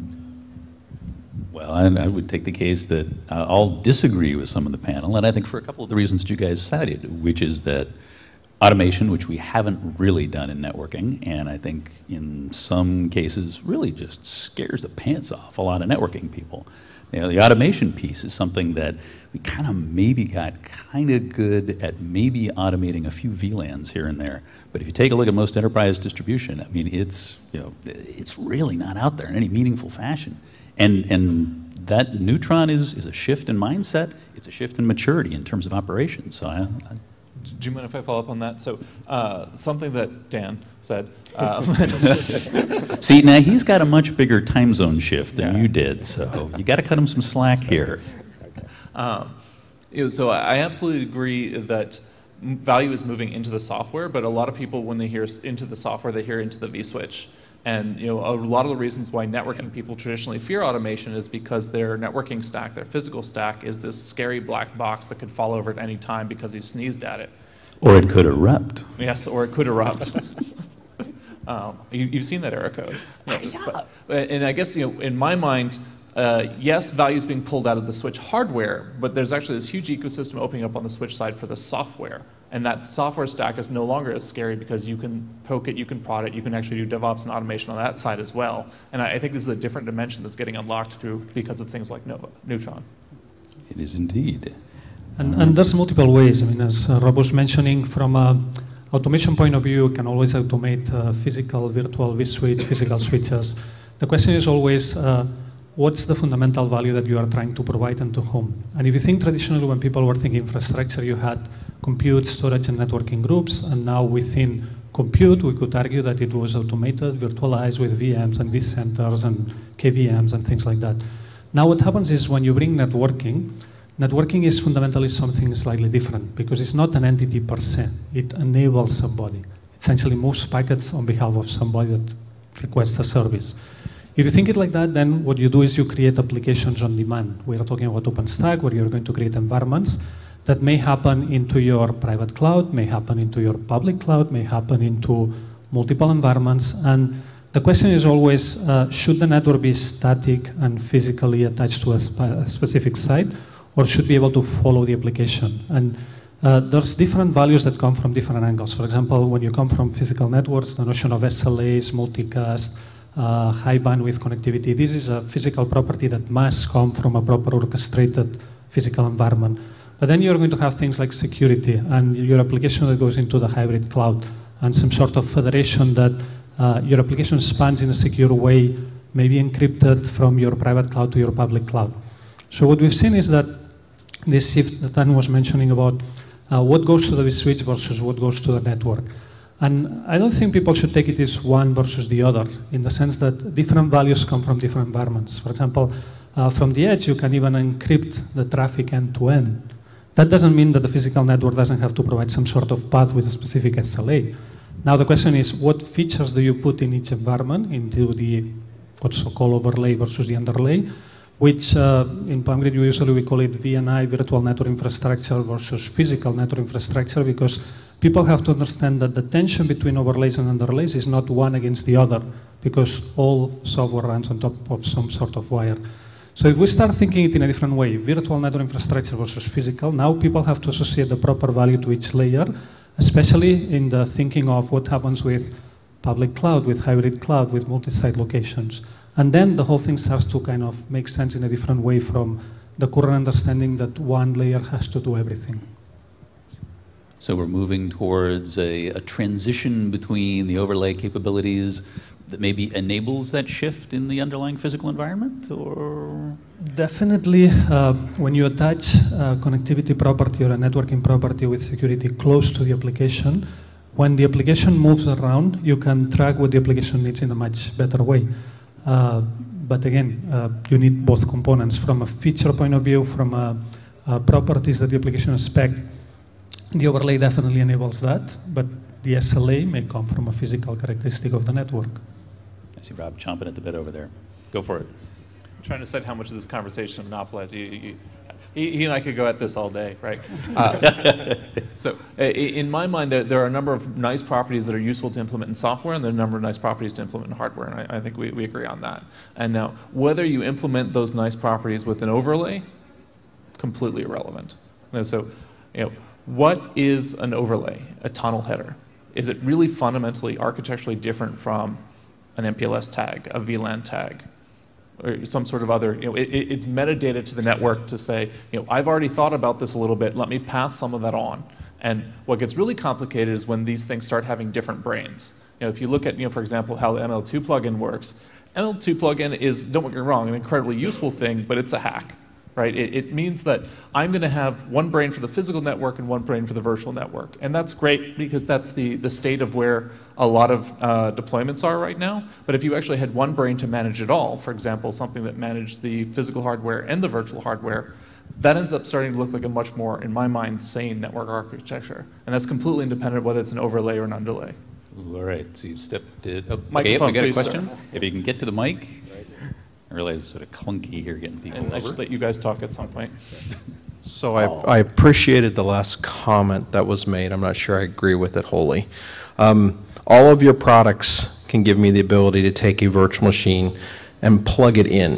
Well, I, I would take the case that uh, I'll disagree with some of the panel, and I think for a couple of the reasons that you guys cited, which is that automation, which we haven't really done in networking, and I think in some cases really just scares the pants off a lot of networking people. You know, the automation piece is something that we kind of maybe got kind of good at maybe automating a few V LANs here and there. But if you take a look at most enterprise distribution, I mean, it's, you know, it's really not out there in any meaningful fashion. And, and that Neutron is, is a shift in mindset. It's a shift in maturity in terms of operations. So I, I Do you mind if I follow up on that? So uh, something that Dan said. Um, See, now he's got a much bigger time zone shift than Yeah. you did, so you got to cut him some slack here. um, you know, so I absolutely agree that m- value is moving into the software, but a lot of people, when they hear s- into the software, they hear into the vSwitch. And you know, a lot of the reasons why networking people traditionally fear automation is because their networking stack, their physical stack, is this scary black box that could fall over at any time because you sneezed at it. Or it could erupt. Yes, or it could erupt. um, you, you've seen that error code. Yeah. But, and I guess, you know, in my mind, uh, yes, value is being pulled out of the switch hardware, but there's actually this huge ecosystem opening up on the switch side for the software. And that software stack is no longer as scary because you can poke it, you can prod it, you can actually do DevOps and automation on that side as well. And I, I think this is a different dimension that's getting unlocked through because of things like Nova, Neutron. It is indeed. And, and there's multiple ways. I mean, as uh, Rob was mentioning, from an automation point of view, you can always automate uh, physical, virtual vSwitch, physical switches. The question is always, uh, what's the fundamental value that you are trying to provide and to whom? And if you think traditionally when people were thinking infrastructure, you had compute, storage, and networking groups, and now within compute, we could argue that it was automated, virtualized with V Ms and vCenters and K V Ms and things like that. Now what happens is when you bring networking, networking is fundamentally something slightly different because it's not an entity per se. It enables somebody. It essentially moves packets on behalf of somebody that requests a service. If you think it like that, then what you do is you create applications on demand. We are talking about OpenStack, where you're going to create environments that may happen into your private cloud, may happen into your public cloud, may happen into multiple environments. And the question is always, uh, should the network be static and physically attached to a, spe a specific site, or should be able to follow the application? And uh, there's different values that come from different angles. For example, when you come from physical networks, the notion of S L As, multicast, uh, high bandwidth connectivity, this is a physical property that must come from a proper orchestrated physical environment. But then you're going to have things like security and your application that goes into the hybrid cloud and some sort of federation that uh, your application spans in a secure way, maybe encrypted from your private cloud to your public cloud. So what we've seen is that this shift that Dan was mentioning about uh, what goes to the switch versus what goes to the network. And I don't think people should take it as one versus the other, in the sense that different values come from different environments. For example, uh, from the edge, you can even encrypt the traffic end-to-end. That doesn't mean that the physical network doesn't have to provide some sort of path with a specific S L A. Now the question is, what features do you put in each environment into the what's so-called overlay versus the underlay, which uh, in PalmGrid usually we call it V N I, virtual network infrastructure, versus physical network infrastructure, because people have to understand that the tension between overlays and underlays is not one against the other, because all software runs on top of some sort of wire. So if we start thinking it in a different way, virtual network infrastructure versus physical, now people have to associate the proper value to each layer, especially in the thinking of what happens with public cloud, with hybrid cloud, with multi-site locations. And then the whole thing starts to kind of make sense in a different way from the current understanding that one layer has to do everything. So we're moving towards a, a transition between the overlay capabilities that maybe enables that shift in the underlying physical environment, or? Definitely, uh, when you attach a connectivity property or a networking property with security close to the application, when the application moves around, you can track what the application needs in a much better way. Uh, but again, uh, you need both components from a feature point of view, from a, a properties that the application expects. The overlay definitely enables that, but the S L A may come from a physical characteristic of the network. I see Rob chomping at the bit over there. Go for it. I'm trying to decide how much of this conversation monopolizes you. you he, he and I could go at this all day, right? Uh, so in my mind, there, there are a number of nice properties that are useful to implement in software, and there are a number of nice properties to implement in hardware, and I, I think we, we agree on that. And now, whether you implement those nice properties with an overlay, completely irrelevant. You know, so, you know, what is an overlay, a tunnel header? Is it really fundamentally architecturally different from an M P L S tag, a V LAN tag, or some sort of other, you know, it, it's metadata to the network to say, you know, I've already thought about this a little bit, let me pass some of that on. And what gets really complicated is when these things start having different brains. You know, if you look at, you know, for example, how the M L two plugin works, M L two plugin is, don't get me wrong, an incredibly useful thing, but it's a hack. Right? It, it means that I'm going to have one brain for the physical network and one brain for the virtual network. And that's great because that's the, the state of where a lot of uh, deployments are right now. But if you actually had one brain to manage it all, for example, something that managed the physical hardware and the virtual hardware, that ends up starting to look like a much more, in my mind, sane network architecture. And that's completely independent of whether it's an overlay or an underlay. Ooh, all right, so you've stepped it. Oh, Microphone, okay, we got a please, question. sir. If you can get to the mic. I realize it's sort of clunky here getting people And over. I should let you guys talk at some point. So I, I appreciated the last comment that was made. I'm not sure I agree with it wholly. Um, all of your products can give me the ability to take a virtual machine and plug it in.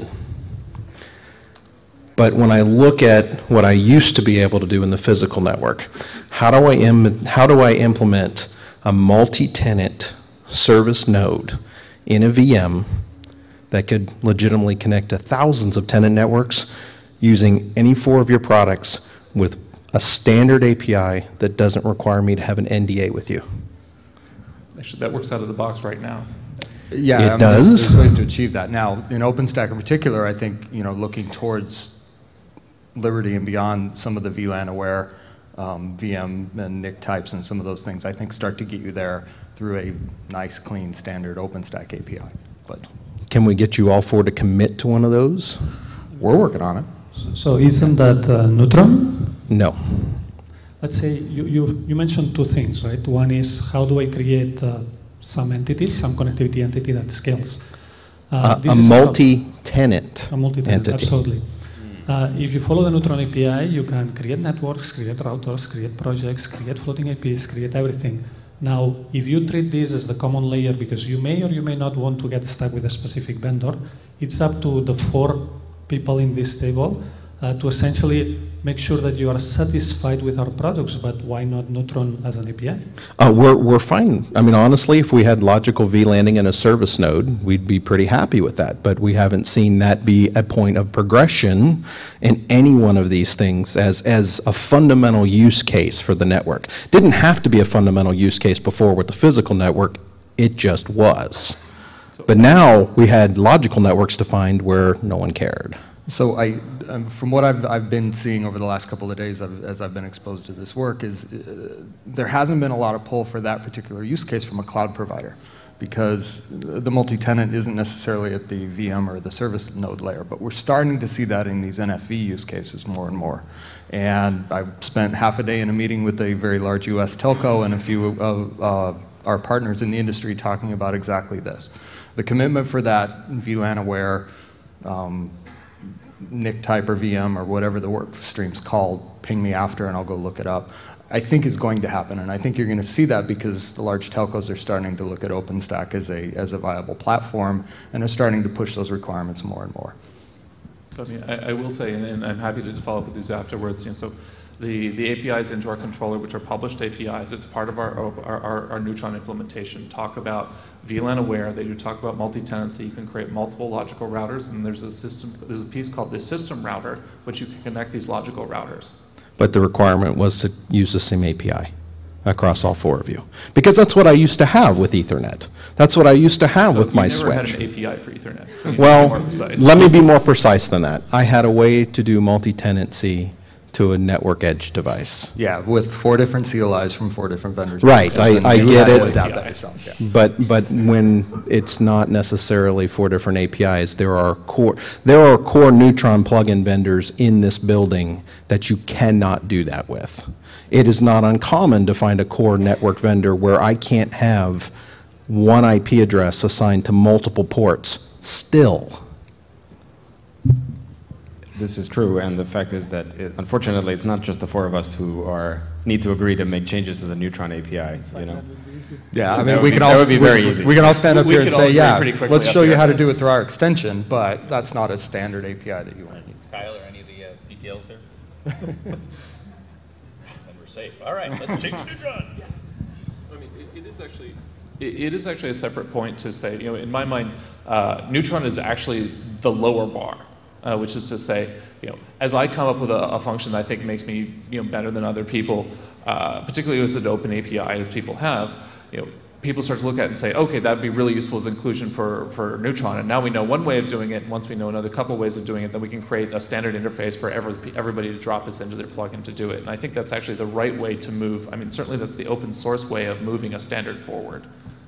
But when I look at what I used to be able to do in the physical network, how do I, im- how do I implement a multi-tenant service node in a V M that could legitimately connect to thousands of tenant networks using any four of your products with a standard A P I that doesn't require me to have an N D A with you? Actually, that works out of the box right now. Yeah, It I mean, does? There's, there's ways to achieve that. Now, in OpenStack in particular, I think, you know, looking towards Liberty and beyond some of the V LAN aware um, V M and N I C types and some of those things, I think start to get you there through a nice, clean, standard OpenStack A P I. But can we get you all four to commit to one of those? We're working on it. So isn't that uh, Neutron? No. Let's say you, you, you mentioned two things, right? One is how do I create uh, some entity, some connectivity entity that scales? Uh, a multi-tenant A multi-tenant, entity. absolutely. Uh, if you follow the Neutron A P I, you can create networks, create routers, create projects, create floating I Ps, create everything. Now, if you treat this as the common layer because you may or you may not want to get stuck with a specific vendor, it's up to the four people in this table uh, to essentially make sure that you are satisfied with our products, but why not Neutron as an A P I? Uh, we're, we're fine. I mean, honestly, if we had logical V LANing in a service node, we'd be pretty happy with that, but we haven't seen that be a point of progression in any one of these things as, as a fundamental use case for the network. Didn't have to be a fundamental use case before with the physical network, it just was. But now we had logical networks defined where no one cared. So I, um, from what I've, I've been seeing over the last couple of days I've, as I've been exposed to this work is uh, there hasn't been a lot of pull for that particular use case from a cloud provider, because the multi-tenant isn't necessarily at the V M or the service node layer, but we're starting to see that in these N F V use cases more and more. And I spent half a day in a meeting with a very large U S telco and a few of uh, our partners in the industry talking about exactly this. The commitment for that V LAN aware um, N I C type or V M or whatever the work stream's called, ping me after and I'll go look it up, I think is going to happen. And I think you're going to see that because the large telcos are starting to look at OpenStack as a, as a viable platform and are starting to push those requirements more and more. So I mean, I, I will say, and, and I'm happy to follow up with these afterwards, you know, so the, the A P Is into our controller, which are published A P Is, it's part of our, our, our, our Neutron implementation, talk about V LAN aware. They do talk about multi-tenancy. You can create multiple logical routers, and there's a system. There's a piece called the system router, which you can connect these logical routers. But the requirement was to use the same A P I across all four of you, because that's what I used to have with Ethernet. That's what I used to have so with my you never switch. had an A P I for Ethernet. So you well, need to be more precise. Let me be more precise than that. I had a way to do multi-tenancy to a network edge device. Yeah, with four different C L Is from four different vendors. Right, I, I get it. Adapt that yourself, yeah. But but when it's not necessarily four different A P Is, there are core there are core Neutron plugin vendors in this building that you cannot do that with. It is not uncommon to find a core network vendor where I can't have one I P address assigned to multiple ports still. This is true, and the fact is that, it, unfortunately, it's not just the four of us who are need to agree to make changes to the Neutron A P I. You know. Yeah, I That mean, would we be- can that all would be we- very we, easy. we can all stand up We here and could all say, agree yeah, pretty quickly let's show after you how to that. do it through our extension, but that's not a standard A P I that you want to use. Kyle, or any of the uh, details here? And we're safe. All right, let's change to Neutron. Yes. I mean, it, it is actually it, it is actually a separate point to say, you know, in my mind, uh, Neutron is actually the lower bar, uh, which is to say, you know, as I come up with a, a function that I think makes me, you know, better than other people, uh, particularly with an open A P I as people have, you know, people start to look at it and say, okay, that would be really useful as inclusion for, for Neutron. And now we know one way of doing it. And once we know another couple ways of doing it, then we can create a standard interface for every, everybody to drop this into their plugin to do it. And I think that's actually the right way to move. I mean, certainly that's the open source way of moving a standard forward.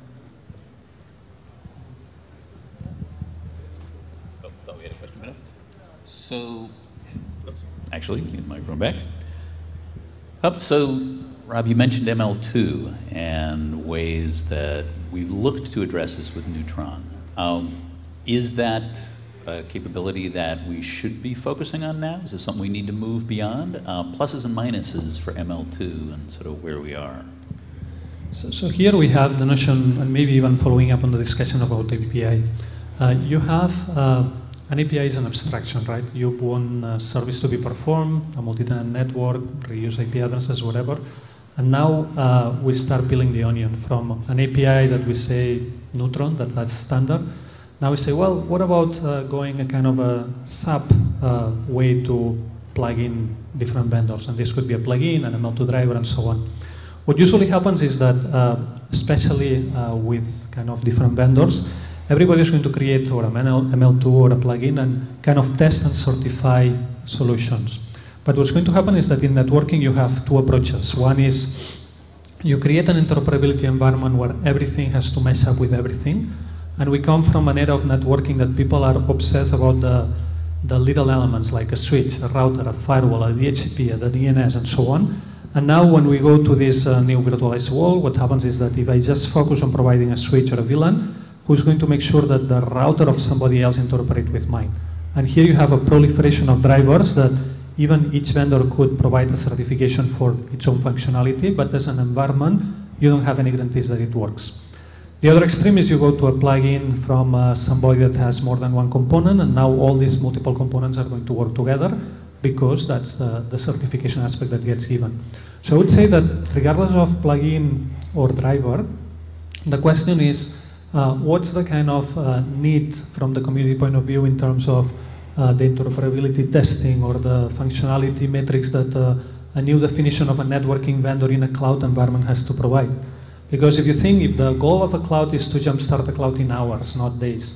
Oh, thought we had a question a minute. So, actually, get the microphone back. Oh, so, Rob, you mentioned M L two and ways that we've looked to address this with Neutron. Um, is that a capability that we should be focusing on now? Is this something we need to move beyond? Uh, pluses and minuses for M L two and sort of where we are. So, so here we have the notion, and maybe even following up on the discussion about A P I. Uh, you have uh, an A P I is an abstraction, right? You want a service to be performed, a multi-tenant network, reuse I P addresses, whatever. And now uh, we start peeling the onion from an A P I that we say Neutron, that that's standard. Now we say, well, what about uh, going a kind of a sub uh, way to plug in different vendors? And this could be a plugin, an M L two driver, and so on. What usually happens is that, uh, especially uh, with kind of different vendors, everybody is going to create or a M L two or a plugin and kind of test and certify solutions. But what's going to happen is that in networking you have two approaches. One is you create an interoperability environment where everything has to mesh up with everything. And we come from an era of networking that people are obsessed about the, the little elements like a switch, a router, a firewall, a D H C P, a D N S, and so on. And now when we go to this uh, new virtualized world, what happens is that if I just focus on providing a switch or a V LAN, who's going to make sure that the router of somebody else interoperates with mine? And here you have a proliferation of drivers that even each vendor could provide a certification for its own functionality, but as an environment, you don't have any guarantees that it works. The other extreme is you go to a plugin from uh, somebody that has more than one component, and now all these multiple components are going to work together because that's the, the certification aspect that gets given. So I would say that regardless of plugin or driver, the question is, uh, what's the kind of uh, need from the community point of view in terms of Uh, the interoperability testing or the functionality metrics that uh, a new definition of a networking vendor in a cloud environment has to provide. Because if you think if the goal of a cloud is to jumpstart a cloud in hours, not days,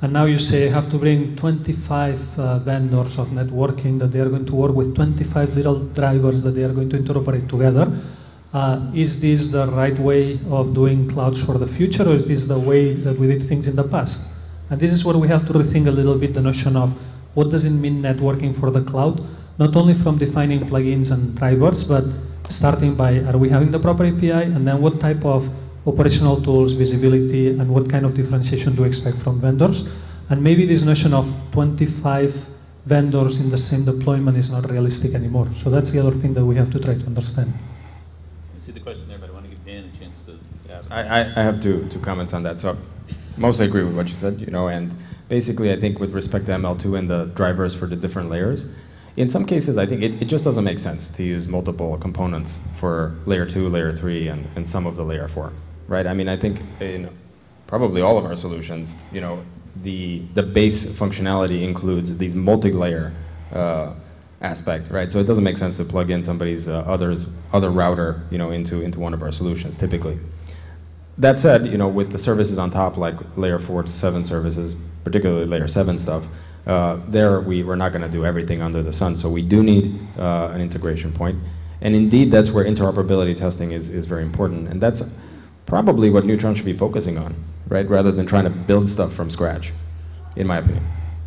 and now you say I have to bring twenty-five uh, vendors of networking that they are going to work with twenty-five little drivers that they are going to interoperate together. Uh, is this the right way of doing clouds for the future, or is this the way that we did things in the past? And this is where we have to rethink a little bit the notion of what does it mean networking for the cloud, not only from defining plugins and drivers, but starting by are we having the proper A P I, and then what type of operational tools, visibility, and what kind of differentiation do we expect from vendors. And maybe this notion of twenty-five vendors in the same deployment is not realistic anymore. So that's the other thing that we have to try to understand. I see the question there, but I want to give Dan a chance to ask. I, I, I have two, two comments on that. So mostly agree with what you said, you know, and basically I think with respect to M L two and the drivers for the different layers, in some cases I think it, it just doesn't make sense to use multiple components for layer two, layer three, and, and some of the layer four, right? I mean, I think in probably all of our solutions, you know, the, the base functionality includes these multi-layer uh, aspect, right? So it doesn't make sense to plug in somebody's uh, others, other router, you know, into, into one of our solutions, typically. That said, you know, with the services on top, like layer four to seven services, particularly layer seven stuff, uh, there we, we're not going to do everything under the sun, so we do need uh, an integration point. And indeed, that's where interoperability testing is, is very important, and that's probably what Neutron should be focusing on, right? Rather than trying to build stuff from scratch, in my opinion.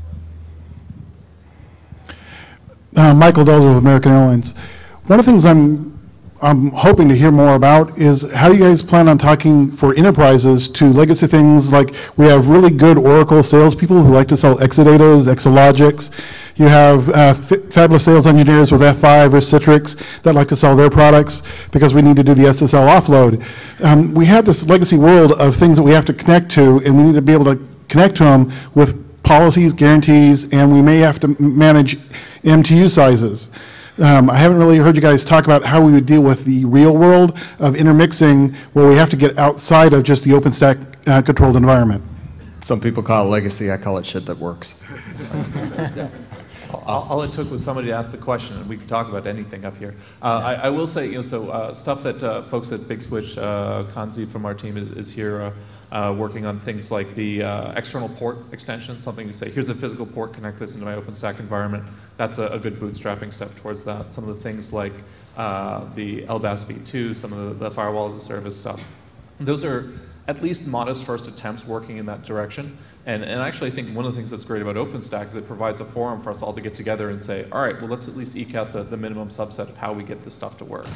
Uh, Michael Delzer with American Airlines. One of the things I'm I'm hoping to hear more about is how you guys plan on talking for enterprises to legacy things like we have really good Oracle salespeople who like to sell Exadatas, Exalogics. You have uh, fabulous sales engineers with F five or Citrix that like to sell their products because we need to do the S S L offload. Um, we have this legacy world of things that we have to connect to, and we need to be able to connect to them with policies, guarantees, and we may have to manage M T U sizes. Um, I haven't really heard you guys talk about how we would deal with the real world of intermixing where we have to get outside of just the OpenStack uh, controlled environment. Some people call it legacy, I call it shit that works. all, all it took was somebody to ask the question, and we could talk about anything up here. Uh, I, I will say, you know, so uh, stuff that uh, folks at Big Switch, uh, Kanzi from our team is, is here uh, uh, working on things like the uh, external port extension, something you say, here's a physical port, connect this into my OpenStack environment. That's a, a good bootstrapping step towards that. Some of the things like uh, the L B A S v two, some of the, the firewall as a service stuff. Those are at least modest first attempts working in that direction. And, and actually I think one of the things that's great about OpenStack is it provides a forum for us all to get together and say, all right, well, let's at least eke out the, the minimum subset of how we get this stuff to work.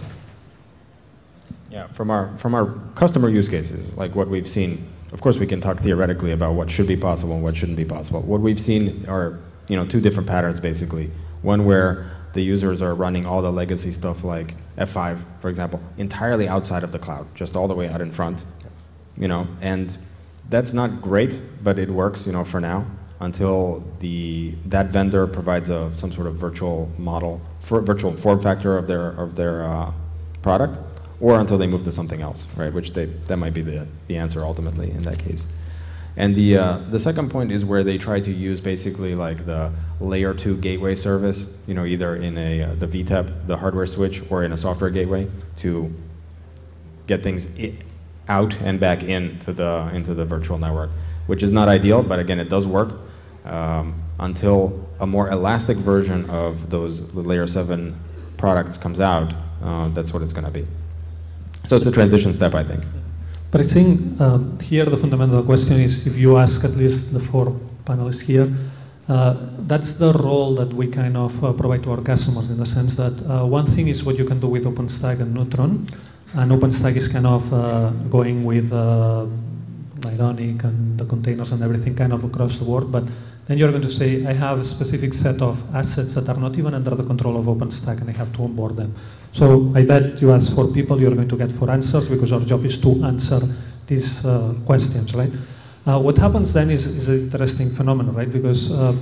Yeah, from our, from our customer use cases, like what we've seen, of course we can talk theoretically about what should be possible and what shouldn't be possible. What we've seen are you know, two different patterns basically. One where the users are running all the legacy stuff like F five, for example, entirely outside of the cloud, just all the way out in front, you know, and that's not great, but it works, you know, for now until the that vendor provides a some sort of virtual model, for, virtual form factor of their of their uh, product, or until they move to something else, right? Which they that might be the the answer ultimately in that case. And the, uh, the second point is where they try to use basically like the layer two gateway service, you know, either in a, uh, the V T E P, the hardware switch, or in a software gateway to get things I out and back into the, into the virtual network, which is not ideal, but again, it does work um, until a more elastic version of those layer seven products comes out. Uh, that's what it's going to be. So it's a transition step, I think. But I think um, here the fundamental question is, if you ask at least the four panelists here, uh, that's the role that we kind of uh, provide to our customers in the sense that uh, one thing is what you can do with OpenStack and Neutron, and OpenStack is kind of uh, going with uh, Ironic and the containers and everything kind of across the board, but then you're going to say, I have a specific set of assets that are not even under the control of OpenStack and I have to onboard them. So I bet you ask for people, you're going to get four answers because our job is to answer these uh, questions, right? Uh, what happens then is, is an interesting phenomenon, right? Because uh,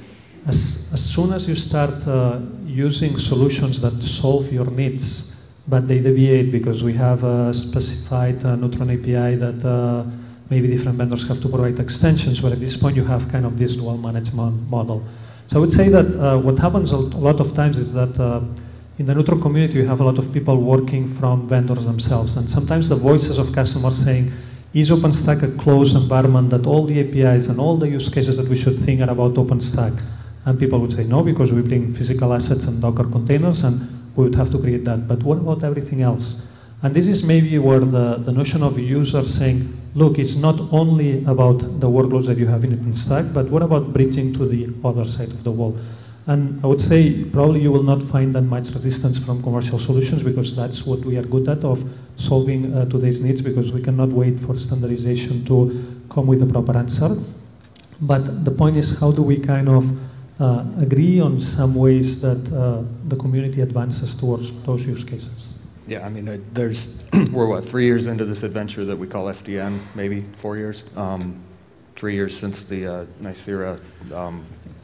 as, as soon as you start uh, using solutions that solve your needs, but they deviate because we have a specified uh, Neutron A P I that uh, maybe different vendors have to provide extensions, where at this point you have kind of this dual management model. So I would say that uh, what happens a lot of times is that uh, in the Neutron community, you have a lot of people working from vendors themselves, and sometimes the voices of customers saying, is OpenStack a closed environment that all the A P Is and all the use cases that we should think are about OpenStack? And people would say no, because we bring physical assets and Docker containers, and we would have to create that. But what about everything else? And this is maybe where the, the notion of users saying, look, it's not only about the workloads that you have in OpenStack, but what about bridging to the other side of the wall? And I would say probably you will not find that much resistance from commercial solutions, because that's what we are good at, of solving uh, today's needs, because we cannot wait for standardization to come with a proper answer. But the point is, how do we kind of uh, agree on some ways that uh, the community advances towards those use cases? Yeah, I mean, uh, there's, we're what, three years into this adventure that we call S D N, maybe four years? Um, three years since the uh, Nicira um,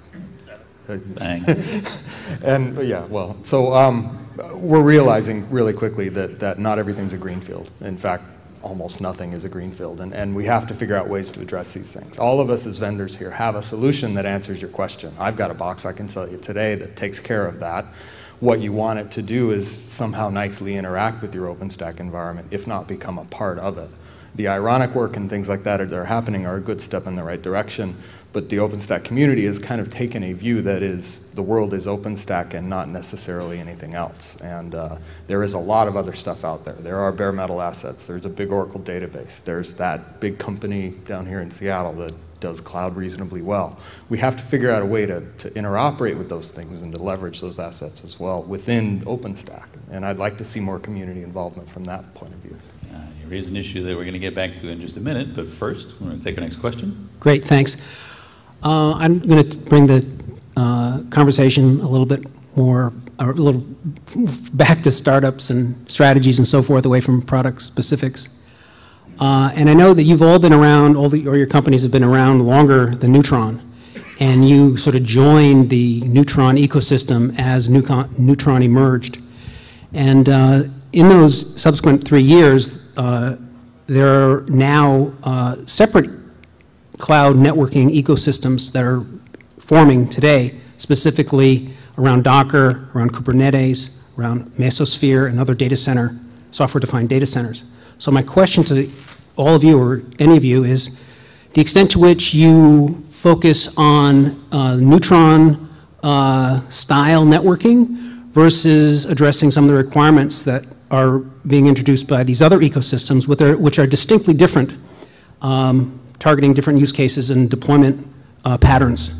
Bang. and uh, yeah, well, so um, we're realizing really quickly that, that not everything's a greenfield. In fact, almost nothing is a greenfield, and, and we have to figure out ways to address these things. All of us as vendors here have a solution that answers your question. I've got a box I can sell you today that takes care of that. What you want it to do is somehow nicely interact with your OpenStack environment, if not become a part of it. The ironic work and things like that that are happening are a good step in the right direction, but the OpenStack community has kind of taken a view that is the world is OpenStack and not necessarily anything else. And uh, there is a lot of other stuff out there. There are bare metal assets. There's a big Oracle database. There's that big company down here in Seattle that does cloud reasonably well. We have to figure out a way to, to interoperate with those things and to leverage those assets as well within OpenStack. And I'd like to see more community involvement from that point of view. Uh, you raise an issue that we're going to get back to in just a minute, but first, we're going to take our next question. Great, thanks. Uh, I'm going to bring the uh, conversation a little bit more, a little back to startups and strategies and so forth, away from product specifics. Uh, and I know that you've all been around, all the, or your companies have been around longer than Neutron, and you sort of joined the Neutron ecosystem as Neutron emerged. And uh, in those subsequent three years, uh, there are now uh, separate cloud networking ecosystems that are forming today, specifically around Docker, around Kubernetes, around Mesosphere, and other data center, software-defined data centers. So my question to all of you, or any of you, is the extent to which you focus on uh, Neutron uh, style networking versus addressing some of the requirements that are being introduced by these other ecosystems, which are, which are distinctly different, um, targeting different use cases and deployment uh, patterns.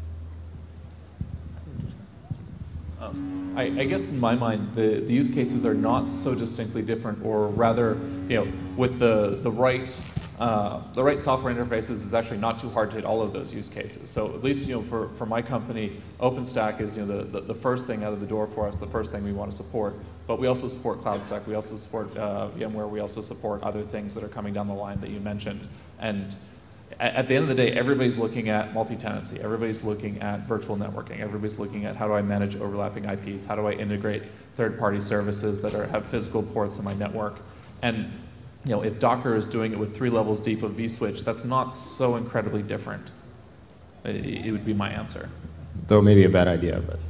I, I guess in my mind, the, the use cases are not so distinctly different, or rather, you know, with the, the right uh, the right software interfaces, it's actually not too hard to hit all of those use cases. So at least, you know, for, for my company, OpenStack is, you know, the, the, the first thing out of the door for us, the first thing we want to support. But we also support CloudStack, we also support uh, VMware, we also support other things that are coming down the line that you mentioned. And at the end of the day, everybody's looking at multi-tenancy. Everybody's looking at virtual networking. Everybody's looking at how do I manage overlapping I Ps? How do I integrate third-party services that are, have physical ports in my network? And you know, if Docker is doing it with three levels deep of vSwitch, that's not so incredibly different. It, it would be my answer. Though maybe a bad idea, but.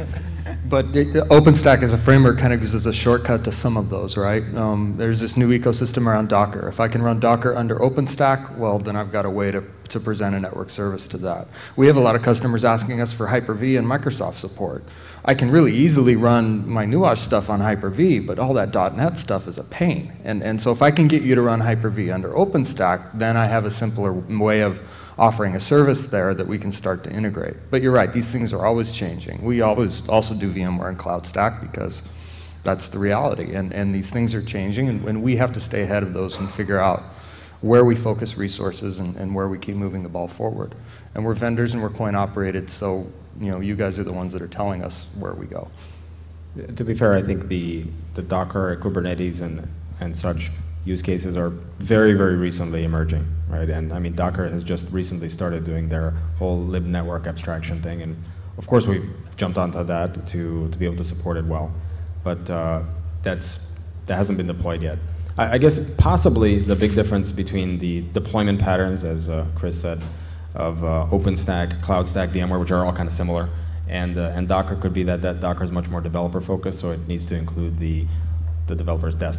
But it, OpenStack as a framework kind of gives us a shortcut to some of those, right? Um, there's this new ecosystem around Docker. If I can run Docker under OpenStack, well, then I've got a way to, to present a network service to that. We have a lot of customers asking us for Hyper-V and Microsoft support. I can really easily run my Nuage stuff on Hyper-V, but all that .NET stuff is a pain. And, and so if I can get you to run Hyper-V under OpenStack, then I have a simpler way of offering a service there that we can start to integrate. But you're right, these things are always changing. We always also do VMware and CloudStack because that's the reality. And, and these things are changing, and, and we have to stay ahead of those and figure out where we focus resources and, and where we keep moving the ball forward. And we're vendors and we're coin operated, so you know, you guys are the ones that are telling us where we go. To be fair, I think the, the Docker, Kubernetes, and, and such use cases are very, very recently emerging, right? And I mean, Docker has just recently started doing their whole lib network abstraction thing, and of course we've jumped onto that to, to be able to support it well. But uh, that's, that hasn't been deployed yet. I, I guess possibly the big difference between the deployment patterns, as uh, Chris said, of uh, OpenStack, CloudStack, VMware, which are all kind of similar, and, uh, and Docker could be that, that Docker is much more developer focused, so it needs to include the, the developer's desktop.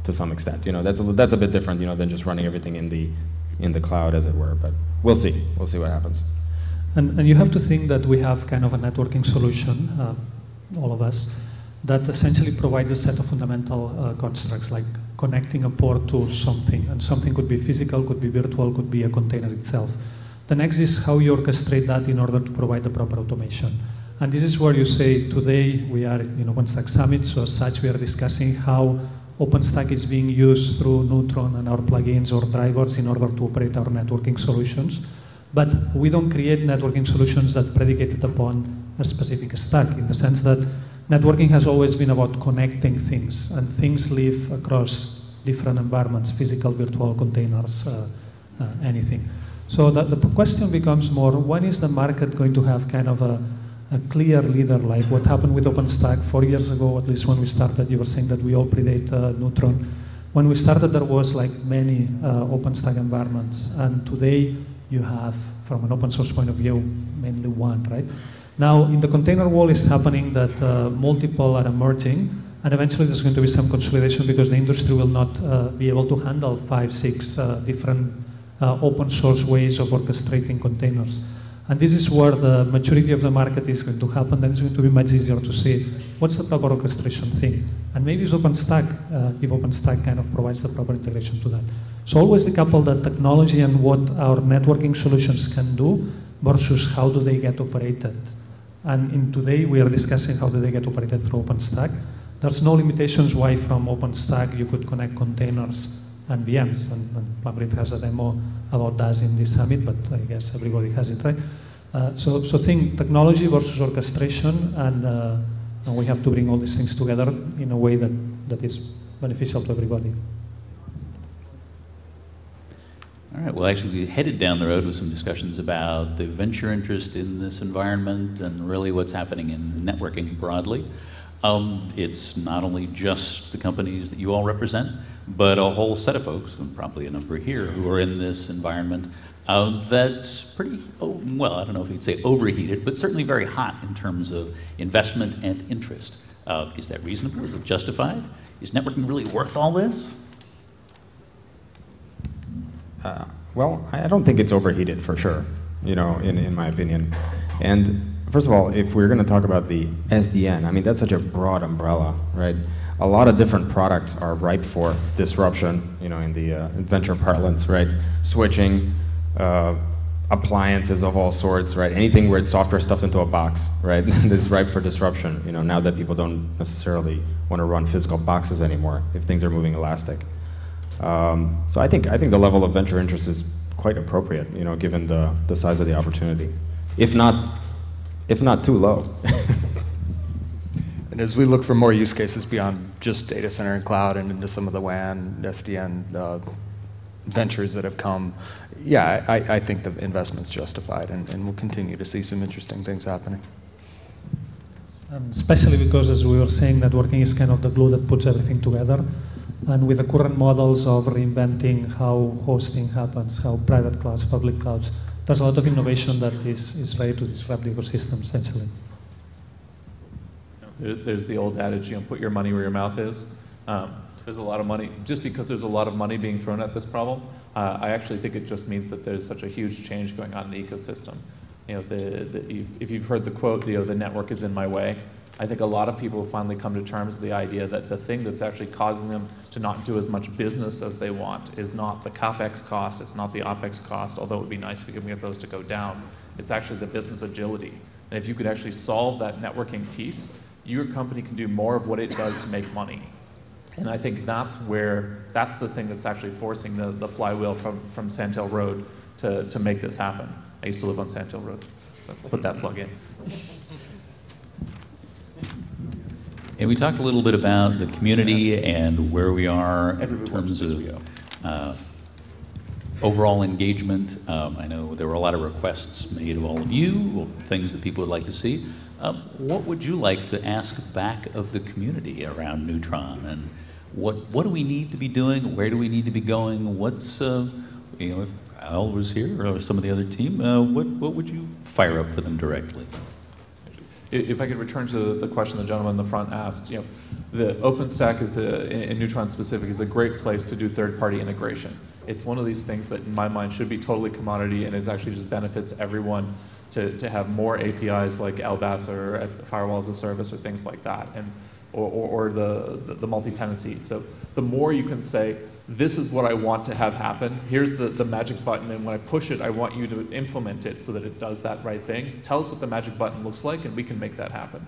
to some extent. You know, that's a, that's a bit different, you know, than just running everything in the in the cloud, as it were. But we'll see. We'll see what happens. And, and you have to think that we have kind of a networking solution, uh, all of us, that essentially provides a set of fundamental uh, constructs, like connecting a port to something. And something could be physical, could be virtual, could be a container itself. The next is how you orchestrate that in order to provide the proper automation. And this is where you say, today we are in OpenStack Summit, so as such we are discussing how OpenStack is being used through Neutron and our plugins or drivers in order to operate our networking solutions. But we don't create networking solutions that predicated upon a specific stack, in the sense that networking has always been about connecting things, and things live across different environments, physical, virtual, containers, uh, uh, anything. So that the question becomes more, when is the market going to have kind of a, a clear leader, like what happened with OpenStack four years ago, at least when we started? You were saying that we all predate uh, Neutron. When we started, there was like many uh, OpenStack environments, and today you have, from an open source point of view, mainly one, right? Now, in the container world, it's happening that uh, multiple are emerging, and eventually there's going to be some consolidation because the industry will not uh, be able to handle five, six uh, different uh, open source ways of orchestrating containers. And this is where the maturity of the market is going to happen. Then it's going to be much easier to see what's the proper orchestration thing. And maybe it's OpenStack, uh, if OpenStack kind of provides the proper integration to that. So always decouple that technology and what our networking solutions can do versus how do they get operated. And in today, we are discussing how do they get operated through OpenStack. There's no limitations why from OpenStack you could connect containers and V Ms. And, and Plumrit has a demo about that in this summit, but I guess everybody has it, right? Uh, so, so think technology versus orchestration, and, uh, and we have to bring all these things together in a way that, that is beneficial to everybody. All right, well, actually, we headed down the road with some discussions about the venture interest in this environment and really what's happening in networking broadly. Um, it's not only just the companies that you all represent, but a whole set of folks, and probably a number here, who are in this environment uh, that's pretty, oh, well, I don't know if you'd say overheated, but certainly very hot in terms of investment and interest. Uh, is that reasonable? Is it justified? Is networking really worth all this? Uh, well, I don't think it's overheated for sure, you know, in, in my opinion. And first of all, if we're going to talk about the S D N, I mean, that's such a broad umbrella, right? A lot of different products are ripe for disruption, you know, in the uh, venture parlance, right? Switching, uh, appliances of all sorts, right? Anything where it's software stuffed into a box, right? Is ripe for disruption, you know, now that people don't necessarily want to run physical boxes anymore if things are moving elastic. Um, so I think I think the level of venture interest is quite appropriate, you know, given the the size of the opportunity, if not if not too low. And as we look for more use cases beyond just data center and cloud and into some of the W A N, S D N uh, ventures that have come, yeah, I, I think the investment's justified, and, and we'll continue to see some interesting things happening. Um, especially because, as we were saying, networking is kind of the glue that puts everything together. And with the current models of reinventing how hosting happens, how private clouds, public clouds, there's a lot of innovation that is, is ready to disrupt the ecosystem, essentially. There, there's the old adage, you know, put your money where your mouth is. Um, there's a lot of money, just because there's a lot of money being thrown at this problem, uh, I actually think it just means that there's such a huge change going on in the ecosystem. You know, the, the, you've, if you've heard the quote, you know, the network is in my way, I think a lot of people have finally come to terms with the idea that the thing that's actually causing them to not do as much business as they want is not the CapEx cost, it's not the OpEx cost, although it would be nice if we could get those to go down. It's actually the business agility. And if you could actually solve that networking piece, your company can do more of what it does to make money. And I think that's where, that's the thing that's actually forcing the, the flywheel from, from Sandhill Road to, to make this happen. I used to live on Sandhill Road, so put that plug in. And we talked a little bit about the community and where we are in terms of uh, overall engagement. Um, I know there were a lot of requests made of all of you, things that people would like to see. Um, what would you like to ask back of the community around Neutron? And what, what do we need to be doing? Where do we need to be going? What's, uh, you know, if Kyle was here or some of the other team, uh, what, what would you fire up for them directly? if I could return to the question the gentleman in the front asked, you know, the OpenStack is a, in Neutron specific is a great place to do third-party integration. It's one of these things that in my mind should be totally commodity, and it actually just benefits everyone to, to have more A P Is like L B A S or Firewall as a Service or things like that, and or, or, or the, the, the multi-tenancy. So the more you can say, this is what I want to have happen, here's the, the magic button, and when I push it, I want you to implement it so that it does that right thing. Tell us what the magic button looks like, and we can make that happen.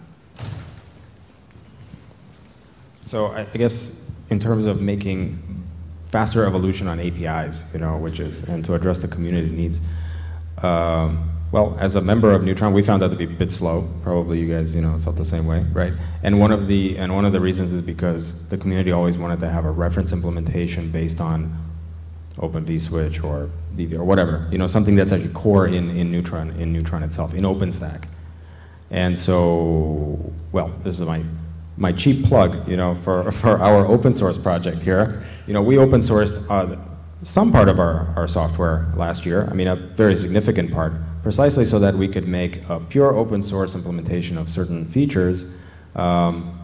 So I, I guess in terms of making faster evolution on A P Is, you know, which is, and to address the community needs, um, well, as a member of Neutron, we found that to be a bit slow. Probably you guys, you know, felt the same way, right? And one of the and one of the reasons is because the community always wanted to have a reference implementation based on Open vSwitch or D V or whatever, you know, something that's actually core in in Neutron in Neutron itself, in OpenStack. And so, well, this is my my cheap plug, you know, for for our open source project here. You know, we open sourced uh, some part of our our software last year. I mean, a very significant part, precisely so that we could make a pure open source implementation of certain features um,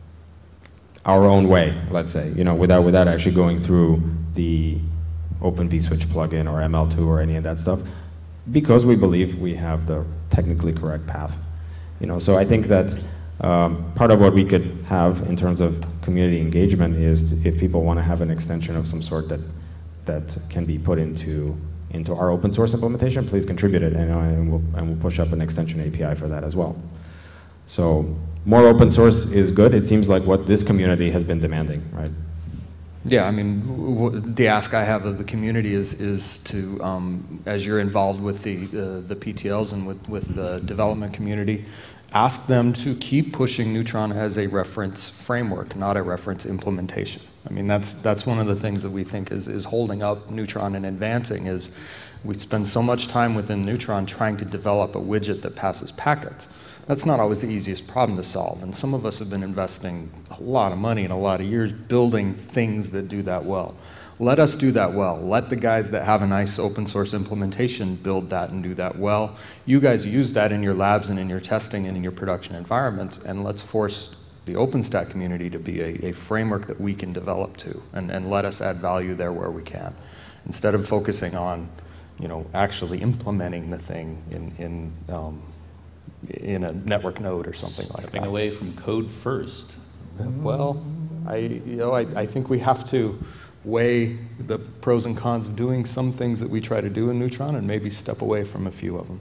our own way, let's say, you know, without without actually going through the Open vSwitch plugin or M L two or any of that stuff, because we believe we have the technically correct path. You know, so I think that um, part of what we could have in terms of community engagement is if people want to have an extension of some sort that that can be put into into our open source implementation, please contribute it, and, uh, and, we'll, and we'll push up an extension A P I for that as well. So more open source is good. It seems like what this community has been demanding, right? Yeah, I mean, w the ask I have of the community is is to, um, as you're involved with the uh, the P T Ls and with with the development community, ask them to keep pushing Neutron as a reference framework, not a reference implementation. I mean, that's that's one of the things that we think is is holding up Neutron and advancing is we spend so much time within Neutron trying to develop a widget that passes packets. That's not always the easiest problem to solve, and some of us have been investing a lot of money and a lot of years building things that do that well. Let us do that well. Let the guys that have a nice open source implementation build that and do that well. You guys use that in your labs and in your testing and in your production environments, and let's force the OpenStack community to be a, a framework that we can develop to, and, and let us add value there where we can, instead of focusing on, you know, actually implementing the thing in, in um, in a network node or something like that. Stepping away from code first. Well, I, you know, I, I think we have to weigh the pros and cons of doing some things that we try to do in Neutron and maybe step away from a few of them.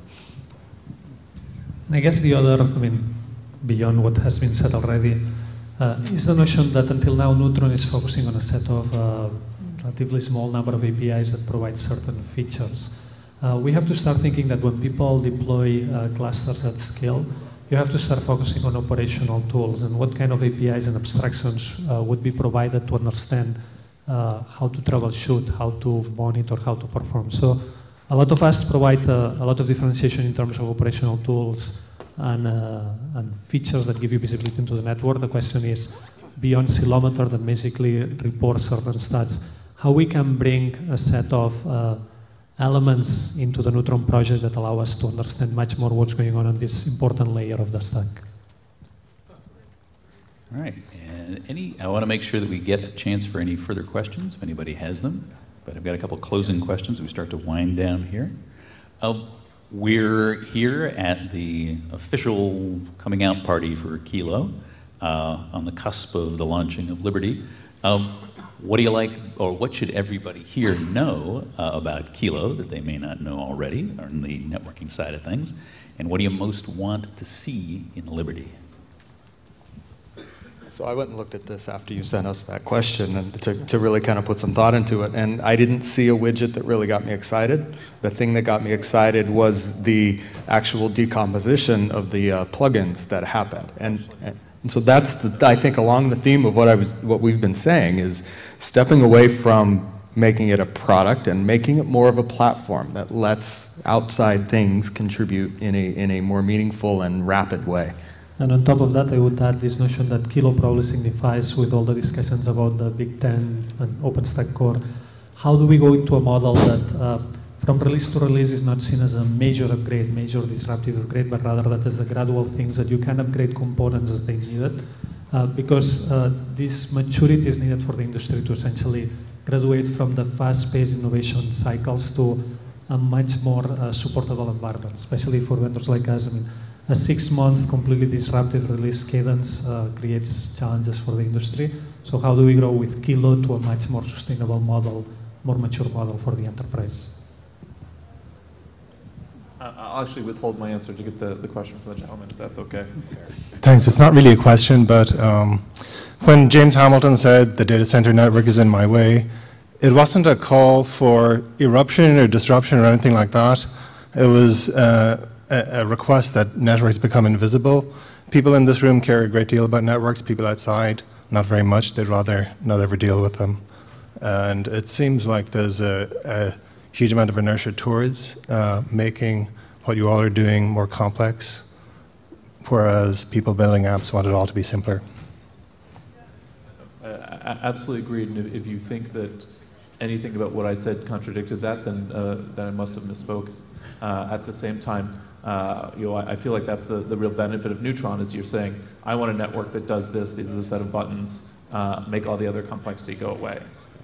I guess the other, I mean, beyond what has been said already, uh, is the notion that until now Neutron is focusing on a set of uh, relatively small number of A P Is that provide certain features. Uh, we have to start thinking that when people deploy uh, clusters at scale, you have to start focusing on operational tools and what kind of A P Is and abstractions uh, would be provided to understand uh, how to troubleshoot, how to monitor, how to perform. So a lot of us provide uh, a lot of differentiation in terms of operational tools and, uh, and features that give you visibility into the network. The question is, beyond Ceilometer that basically reports certain stats, how we can bring a set of uh, elements into the Neutron project that allow us to understand much more what's going on on this important layer of the stack. All right, and any, I want to make sure that we get a chance for any further questions, if anybody has them, but I've got a couple closing questions. We start to wind down here. Uh, we're here at the official coming out party for Kilo, uh, on the cusp of the launching of Liberty. Um, What do you like, or what should everybody here know uh, about Kilo that they may not know already, on the networking side of things? And what do you most want to see in Liberty? So I went and looked at this after you sent us that question and to, to really kind of put some thought into it. And I didn't see a widget that really got me excited. The thing that got me excited was the actual decomposition of the uh, plugins that happened. And, and And so that's, the, I think, along the theme of what I was, what we've been saying is stepping away from making it a product and making it more of a platform that lets outside things contribute in a in a more meaningful and rapid way. And on top of that, I would add this notion that Kilo probably signifies, with all the discussions about the Big Ten and OpenStack Core, how do we go into a model that uh, from release to release is not seen as a major upgrade, major disruptive upgrade, but rather that as a gradual things that you can upgrade components as they need it. Uh, because uh, this maturity is needed for the industry to essentially graduate from the fast-paced innovation cycles to a much more uh, supportable environment, especially for vendors like us. I mean, a six-month completely disruptive release cadence uh, creates challenges for the industry. So how do we grow with Kilo to a much more sustainable model, more mature model for the enterprise? I'll actually withhold my answer to get the, the question from the gentleman, if that's okay. Thanks. It's not really a question, but um, when James Hamilton said the data center network is in my way, it wasn't a call for eruption or disruption or anything like that. It was uh, a, a request that networks become invisible. People in this room care a great deal about networks. People outside, not very much. They'd rather not ever deal with them. And it seems like there's a, a huge amount of inertia towards uh, making what you all are doing more complex, whereas people building apps want it all to be simpler. I, I absolutely agreed. And if, if you think that anything about what I said contradicted that, then uh, then I must have misspoke. Uh, at the same time, uh, you know, I, I feel like that's the, the real benefit of Neutron is you're saying, I want a network that does this. These are the set of buttons. Uh, make all the other complexity go away.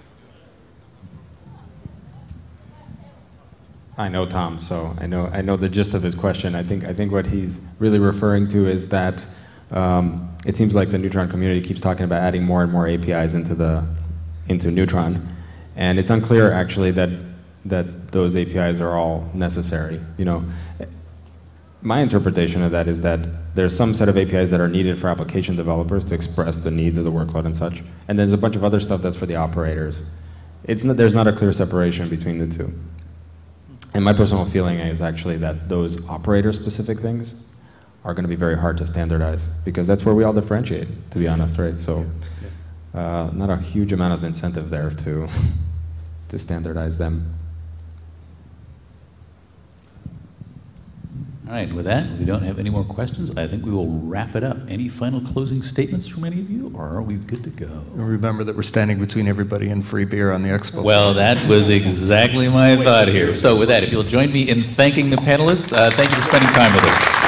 I know Tom, so I know I know the gist of his question. I think I think what he's really referring to is that um, it seems like the Neutron community keeps talking about adding more and more A P Is into the into Neutron, and it's unclear actually that that those A P Is are all necessary. You know, my interpretation of that is that there's some set of A P Is that are needed for application developers to express the needs of the workload and such, and there's a bunch of other stuff that's for the operators. It's not, there's not a clear separation between the two. And my personal feeling is actually that those operator-specific things are going to be very hard to standardize because that's where we all differentiate, to be honest, right? So, uh, not a huge amount of incentive there to to standardize them. All right, with that, we don't have any more questions. I think we will wrap it up. Any final closing statements from any of you, or are we good to go? And remember that we're standing between everybody and free beer on the expo. Well, that was exactly my thought here. So with that, if you'll join me in thanking the panelists, uh, thank you for spending time with us.